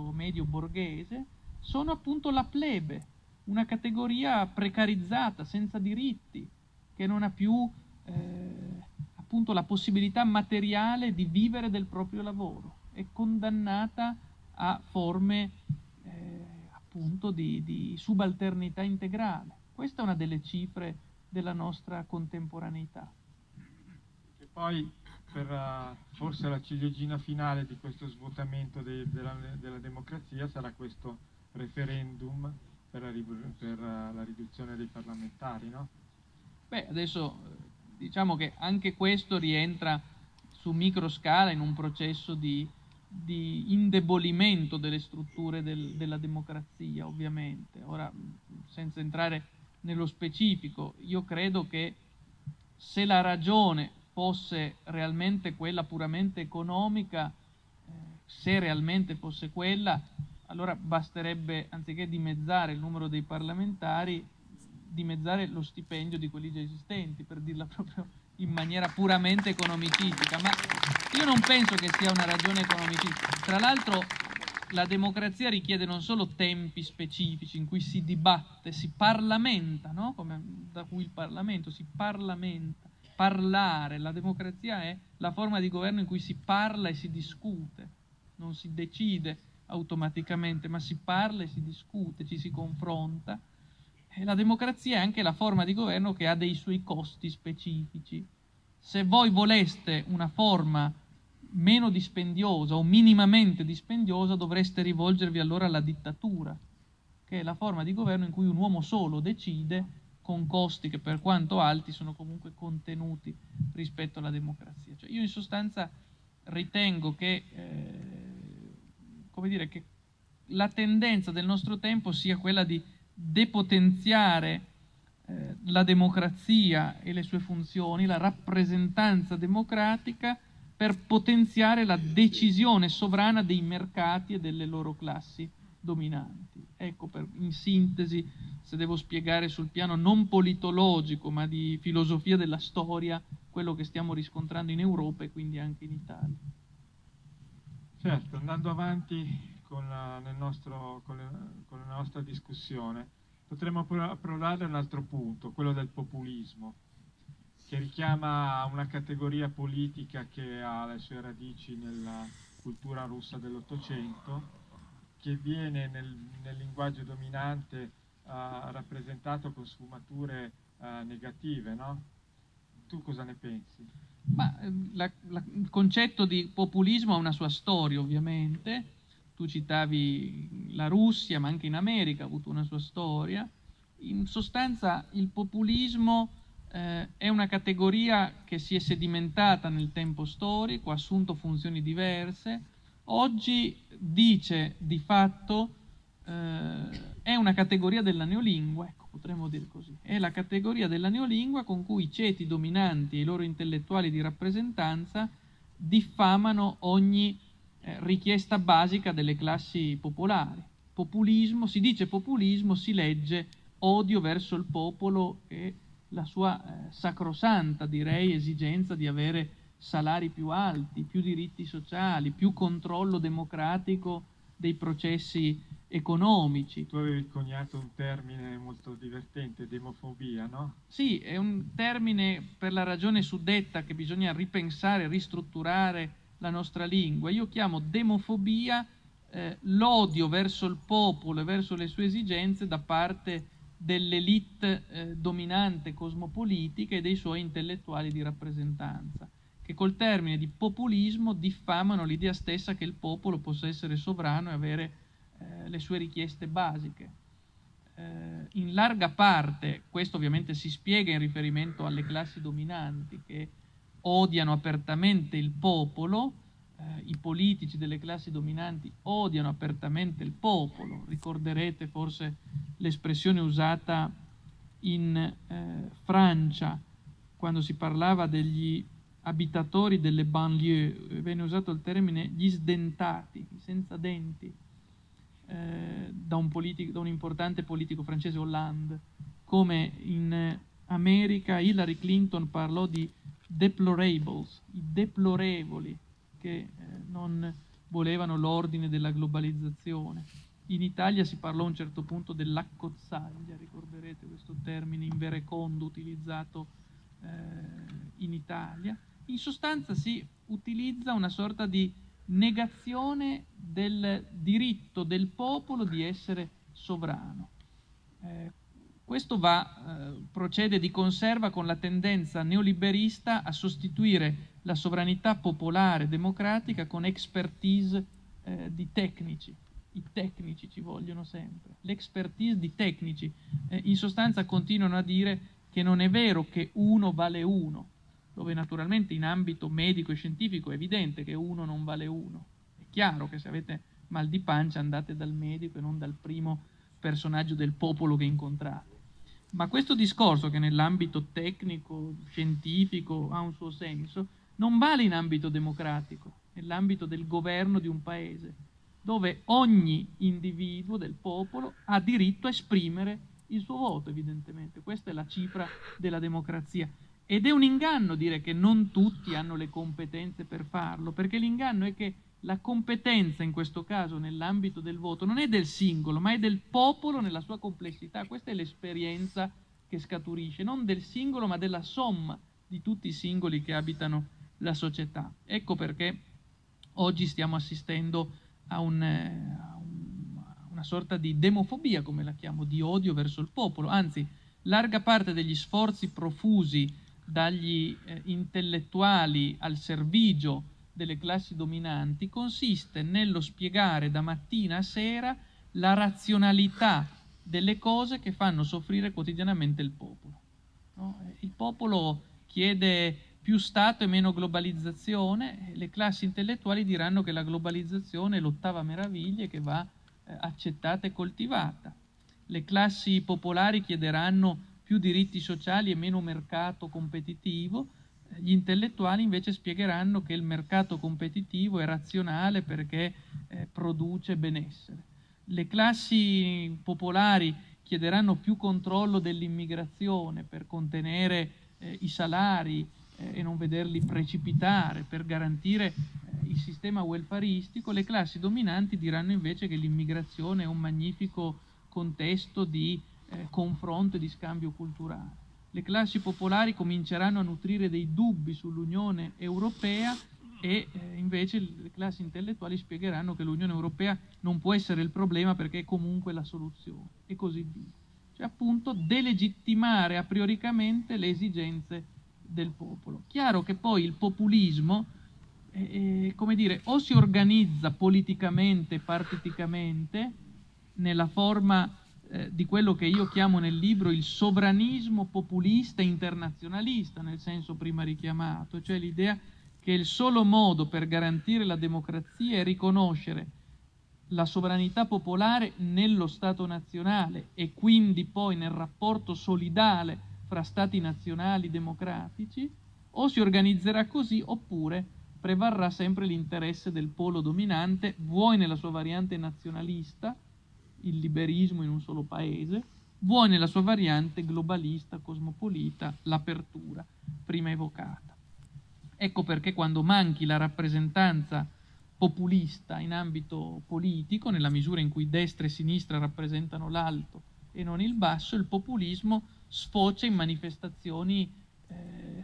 classe o medio borghese, sono appunto la plebe, una categoria precarizzata, senza diritti, che non ha più eh, appunto la possibilità materiale di vivere del proprio lavoro, è condannata a forme eh, appunto di, di subalternità integrale. Questa è una delle cifre della nostra contemporaneità. E poi per uh, forse la ciliegina finale di questo svuotamento de, della, della democrazia sarà questo referendum per la, per uh, la riduzione dei parlamentari, no? Beh, adesso diciamo che anche questo rientra su microscala in un processo di, di indebolimento delle strutture del, della democrazia, ovviamente. Ora, senza entrare nello specifico, io credo che se la ragione fosse realmente quella puramente economica, eh, se realmente fosse quella, allora basterebbe, anziché dimezzare il numero dei parlamentari, dimezzare lo stipendio di quelli già esistenti, per dirla proprio in maniera puramente economicistica. Ma io non penso che sia una ragione economicistica. Tra l'altro la democrazia richiede non solo tempi specifici in cui si dibatte, si parlamenta, no? Come da cui il Parlamento si parlamenta. Parlare, la democrazia è la forma di governo in cui si parla e si discute, non si decide automaticamente, ma si parla e si discute, ci si confronta. E la democrazia è anche la forma di governo che ha dei suoi costi specifici. Se voi voleste una forma meno dispendiosa o minimamente dispendiosa, dovreste rivolgervi allora alla dittatura, che è la forma di governo in cui un uomo solo decide, con costi che per quanto alti sono comunque contenuti rispetto alla democrazia. Cioè, io in sostanza ritengo che, eh, come dire, che la tendenza del nostro tempo sia quella di depotenziare eh, la democrazia e le sue funzioni, la rappresentanza democratica, per potenziare la decisione sovrana dei mercati e delle loro classi dominanti. Ecco, per, in sintesi, se devo spiegare sul piano non politologico ma di filosofia della storia, quello che stiamo riscontrando in Europa e quindi anche in Italia. Certo, andando avanti con la, nel nostro, con, le, con la nostra discussione, potremmo approdare a un altro punto, quello del populismo, che richiama una categoria politica che ha le sue radici nella cultura russa dell'Ottocento, che viene nel, nel linguaggio dominante uh, rappresentato con sfumature uh, negative, no? Tu cosa ne pensi? Ma, la, la, il concetto di populismo ha una sua storia, ovviamente. Tu citavi la Russia, ma anche in America ha avuto una sua storia. In sostanza il populismo eh, è una categoria che si è sedimentata nel tempo storico, ha assunto funzioni diverse. Oggi dice di fatto eh, è una categoria della neolingua, ecco, potremmo dire così. È la categoria della neolingua con cui i ceti dominanti e i loro intellettuali di rappresentanza diffamano ogni eh, richiesta basica delle classi popolari. Populismo, si dice populismo, si legge odio verso il popolo e la sua eh, sacrosanta, direi, esigenza di avere salari più alti, più diritti sociali, più controllo democratico dei processi economici. Tu avevi coniato un termine molto divertente, demofobia, no? Sì, è un termine per la ragione suddetta che bisogna ripensare, ristrutturare la nostra lingua. Io chiamo demofobia eh, l'odio verso il popolo e verso le sue esigenze da parte dell'elite eh, dominante cosmopolitica e dei suoi intellettuali di rappresentanza, che col termine di populismo diffamano l'idea stessa che il popolo possa essere sovrano e avere eh, le sue richieste basiche. Eh, in larga parte, questo ovviamente si spiega in riferimento alle classi dominanti che odiano apertamente il popolo, eh, i politici delle classi dominanti odiano apertamente il popolo. Ricorderete forse l'espressione usata in eh, Francia quando si parlava degli abitatori delle banlieue, venne usato il termine gli sdentati, i senza denti, eh, da, un politico, da un importante politico francese, Hollande. Come in America Hillary Clinton parlò di deplorables, i deplorevoli, che eh, non volevano l'ordine della globalizzazione. In Italia si parlò a un certo punto dell'accozzaglia, ricorderete questo termine inverecondo utilizzato eh, in Italia. In sostanza si utilizza una sorta di negazione del diritto del popolo di essere sovrano. Eh, questo va, eh, procede di conserva con la tendenza neoliberista a sostituire la sovranità popolare democratica con expertise eh, di tecnici. I tecnici ci vogliono sempre, l'expertise di tecnici. Eh, in sostanza continuano a dire che non è vero che uno vale uno, dove naturalmente in ambito medico e scientifico è evidente che uno non vale uno. È chiaro che se avete mal di pancia andate dal medico e non dal primo personaggio del popolo che incontrate. Ma questo discorso, che nell'ambito tecnico, scientifico ha un suo senso, non vale in ambito democratico, nell'ambito del governo di un paese, dove ogni individuo del popolo ha diritto a esprimere il suo voto, evidentemente. Questa è la cifra della democrazia. Ed è un inganno dire che non tutti hanno le competenze per farlo, perché l'inganno è che la competenza in questo caso nell'ambito del voto non è del singolo, ma è del popolo nella sua complessità. Questa è l'esperienza che scaturisce, non del singolo, ma della somma di tutti i singoli che abitano la società. Ecco perché oggi stiamo assistendo a, un, a, un, a una sorta di demofobia, come la chiamo, di odio verso il popolo. Anzi, larga parte degli sforzi profusi dagli eh, intellettuali al servigio delle classi dominanti consiste nello spiegare da mattina a sera la razionalità delle cose che fanno soffrire quotidianamente il popolo. No? Il popolo chiede più Stato e meno globalizzazione, e le classi intellettuali diranno che la globalizzazione è l'ottava meraviglia e che va eh, accettata e coltivata. Le classi popolari chiederanno più diritti sociali e meno mercato competitivo. Gli intellettuali invece spiegheranno che il mercato competitivo è razionale perché eh, produce benessere. Le classi popolari chiederanno più controllo dell'immigrazione per contenere eh, i salari eh, e non vederli precipitare, per garantire eh, il sistema welfaristico. Le classi dominanti diranno invece che l'immigrazione è un magnifico contesto di eh, confronto e di scambio culturale. Le classi popolari cominceranno a nutrire dei dubbi sull'Unione Europea e eh, invece le classi intellettuali spiegheranno che l'Unione Europea non può essere il problema perché è comunque la soluzione, e così via. Cioè appunto delegittimare a prioricamente le esigenze del popolo. Chiaro che poi il populismo, eh, come dire, o si organizza politicamente, partiticamente, nella forma di quello che io chiamo nel libro il sovranismo populista internazionalista, nel senso prima richiamato, cioè l'idea che il solo modo per garantire la democrazia è riconoscere la sovranità popolare nello Stato nazionale e quindi poi nel rapporto solidale fra Stati nazionali democratici. O si organizzerà così oppure prevarrà sempre l'interesse del polo dominante, vuoi nella sua variante nazionalista, il liberismo in un solo paese, vuoi nella sua variante globalista, cosmopolita, l'apertura prima evocata. Ecco perché quando manchi la rappresentanza populista in ambito politico, nella misura in cui destra e sinistra rappresentano l'alto e non il basso, il populismo sfocia in manifestazioni eh,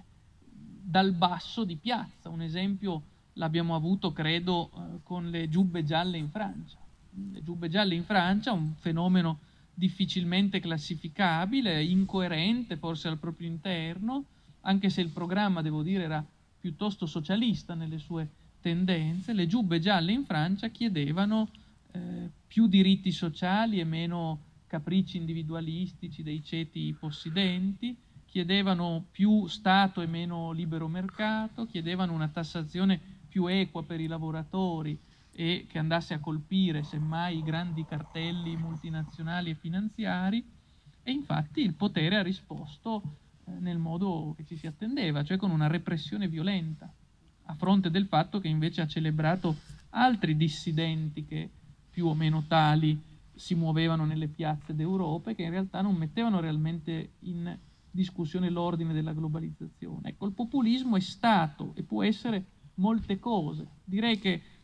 dal basso di piazza. Un esempio l'abbiamo avuto, credo, eh, con le giubbe gialle in Francia. Le giubbe gialle in Francia, un fenomeno difficilmente classificabile, incoerente forse al proprio interno, anche se il programma, devo dire, era piuttosto socialista nelle sue tendenze. Le giubbe gialle in Francia chiedevano eh, più diritti sociali e meno capricci individualistici dei ceti possidenti, chiedevano più Stato e meno libero mercato, chiedevano una tassazione più equa per i lavoratori e che andasse a colpire semmai i grandi cartelli multinazionali e finanziari, e infatti il potere ha risposto eh, nel modo che ci si attendeva, cioè con una repressione violenta, a fronte del fatto che invece ha celebrato altri dissidenti che più o meno tali si muovevano nelle piazze d'Europa e che in realtà non mettevano realmente in discussione l'ordine della globalizzazione. Ecco, il populismo è stato e può essere molte cose. Direi che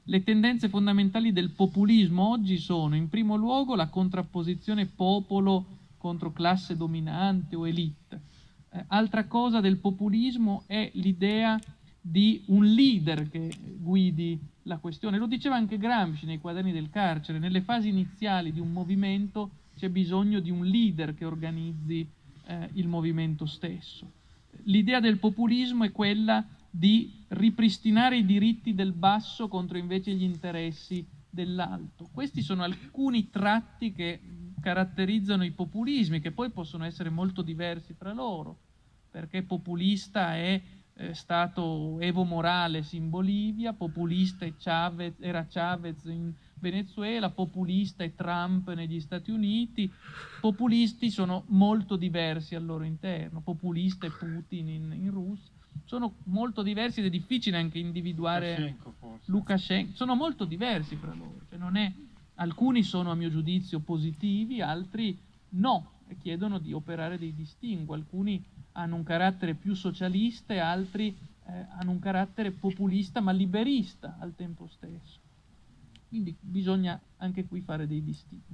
Le tendenze fondamentali del populismo oggi sono, in primo luogo, la contrapposizione popolo contro classe dominante o elite. Eh, altra cosa del populismo è l'idea di un leader che guidi la questione. Lo diceva anche Gramsci nei Quaderni del carcere: nelle fasi iniziali di un movimento c'è bisogno di un leader che organizzi eh, il movimento stesso. L'idea del populismo è quella di ripristinare i diritti del basso contro invece gli interessi dell'alto. Questi sono alcuni tratti che caratterizzano i populismi, che poi possono essere molto diversi fra loro, perché populista è eh, stato Evo Morales in Bolivia, populista è Chavez, era Chavez in Venezuela, populista è Trump negli Stati Uniti. Populisti sono molto diversi al loro interno, populista è Putin in, in Russia. Sono molto diversi ed è difficile anche individuare Lukashenko, forse. Lukashenko. Sono molto diversi fra loro, cioè non è, alcuni sono a mio giudizio positivi, altri no, e chiedono di operare dei distinguo. Alcuni hanno un carattere più socialista e altri eh, hanno un carattere populista ma liberista al tempo stesso. Quindi bisogna anche qui fare dei distinguo.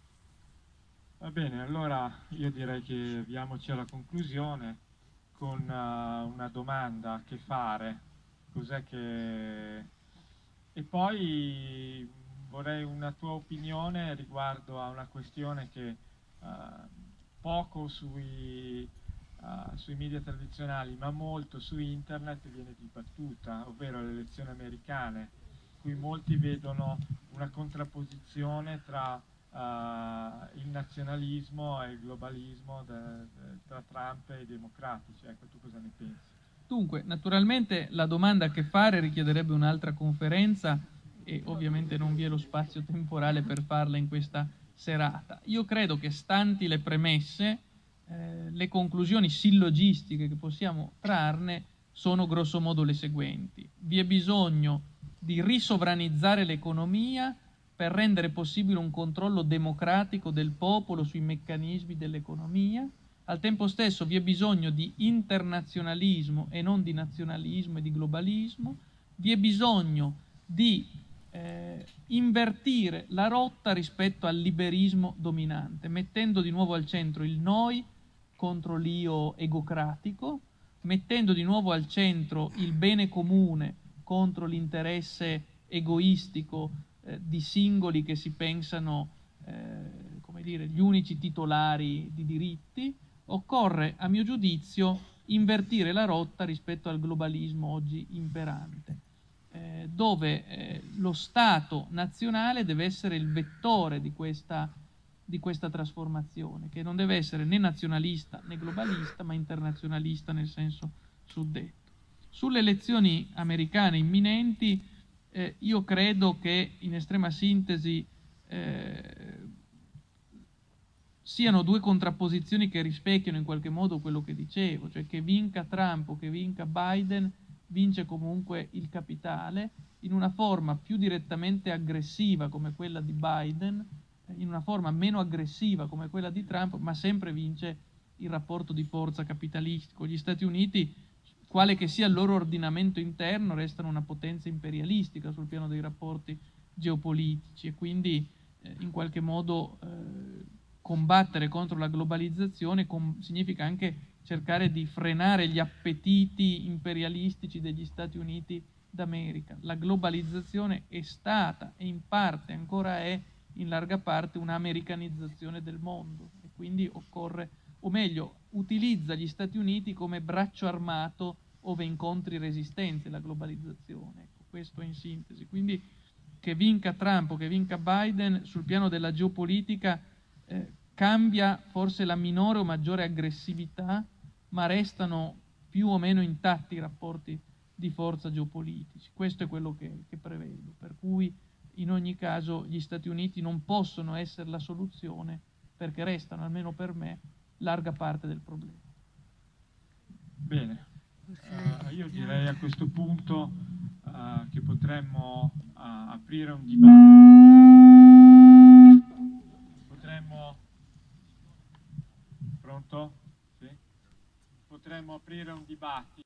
Va bene, allora io direi che avviamoci alla conclusione con uh, una domanda: che fare? Cos'è che... E poi vorrei una tua opinione riguardo a una questione che uh, poco sui, uh, sui media tradizionali, ma molto su internet viene dibattuta, ovvero le elezioni americane, in cui molti vedono una contrapposizione tra Uh, il nazionalismo e il globalismo de, de, tra Trump e i democratici. Ecco, tu cosa ne pensi? Dunque, naturalmente la domanda che fare richiederebbe un'altra conferenza e ovviamente non vi è lo spazio temporale per farla in questa serata. Io credo che, stanti le premesse, eh, le conclusioni sillogistiche che possiamo trarne sono grossomodo le seguenti. Vi è bisogno di risovranizzare l'economia per rendere possibile un controllo democratico del popolo sui meccanismi dell'economia. Al tempo stesso vi è bisogno di internazionalismo e non di nazionalismo e di globalismo. Vi è bisogno di eh, invertire la rotta rispetto al liberismo dominante, mettendo di nuovo al centro il noi contro l'io egocratico, mettendo di nuovo al centro il bene comune contro l'interesse egoistico eh, di singoli che si pensano eh, come dire, gli unici titolari di diritti. Occorre, a mio giudizio, invertire la rotta rispetto al globalismo oggi imperante, eh, dove eh, lo Stato nazionale deve essere il vettore di questa, di questa trasformazione, che non deve essere né nazionalista né globalista, ma internazionalista nel senso suddetto. Sulle elezioni americane imminenti, eh, io credo che, in estrema sintesi, eh, siano due contrapposizioni che rispecchiano in qualche modo quello che dicevo, cioè che vinca Trump o che vinca Biden, vince comunque il capitale, in una forma più direttamente aggressiva come quella di Biden, in una forma meno aggressiva come quella di Trump, ma sempre vince il rapporto di forza capitalistico. Gli Stati Uniti, quale che sia il loro ordinamento interno, restano una potenza imperialistica sul piano dei rapporti geopolitici, e quindi eh, in qualche modo eh, combattere contro la globalizzazione com- significa anche cercare di frenare gli appetiti imperialistici degli Stati Uniti d'America. La globalizzazione è stata e in parte ancora è in larga parte un'americanizzazione del mondo, e quindi occorre, o meglio, utilizza gli Stati Uniti come braccio armato ove incontri resistenze la globalizzazione. Ecco, questo in sintesi. Quindi che vinca Trump o che vinca Biden, sul piano della geopolitica eh, cambia forse la minore o maggiore aggressività, ma restano più o meno intatti i rapporti di forza geopolitici. Questo è quello che, che prevedo, per cui in ogni caso gli Stati Uniti non possono essere la soluzione, perché restano, almeno per me, larga parte del problema. Bene, uh, io direi a questo punto uh, che potremmo uh, aprire un dibattito. Potremmo... Pronto? Sì? Potremmo aprire un dibattito.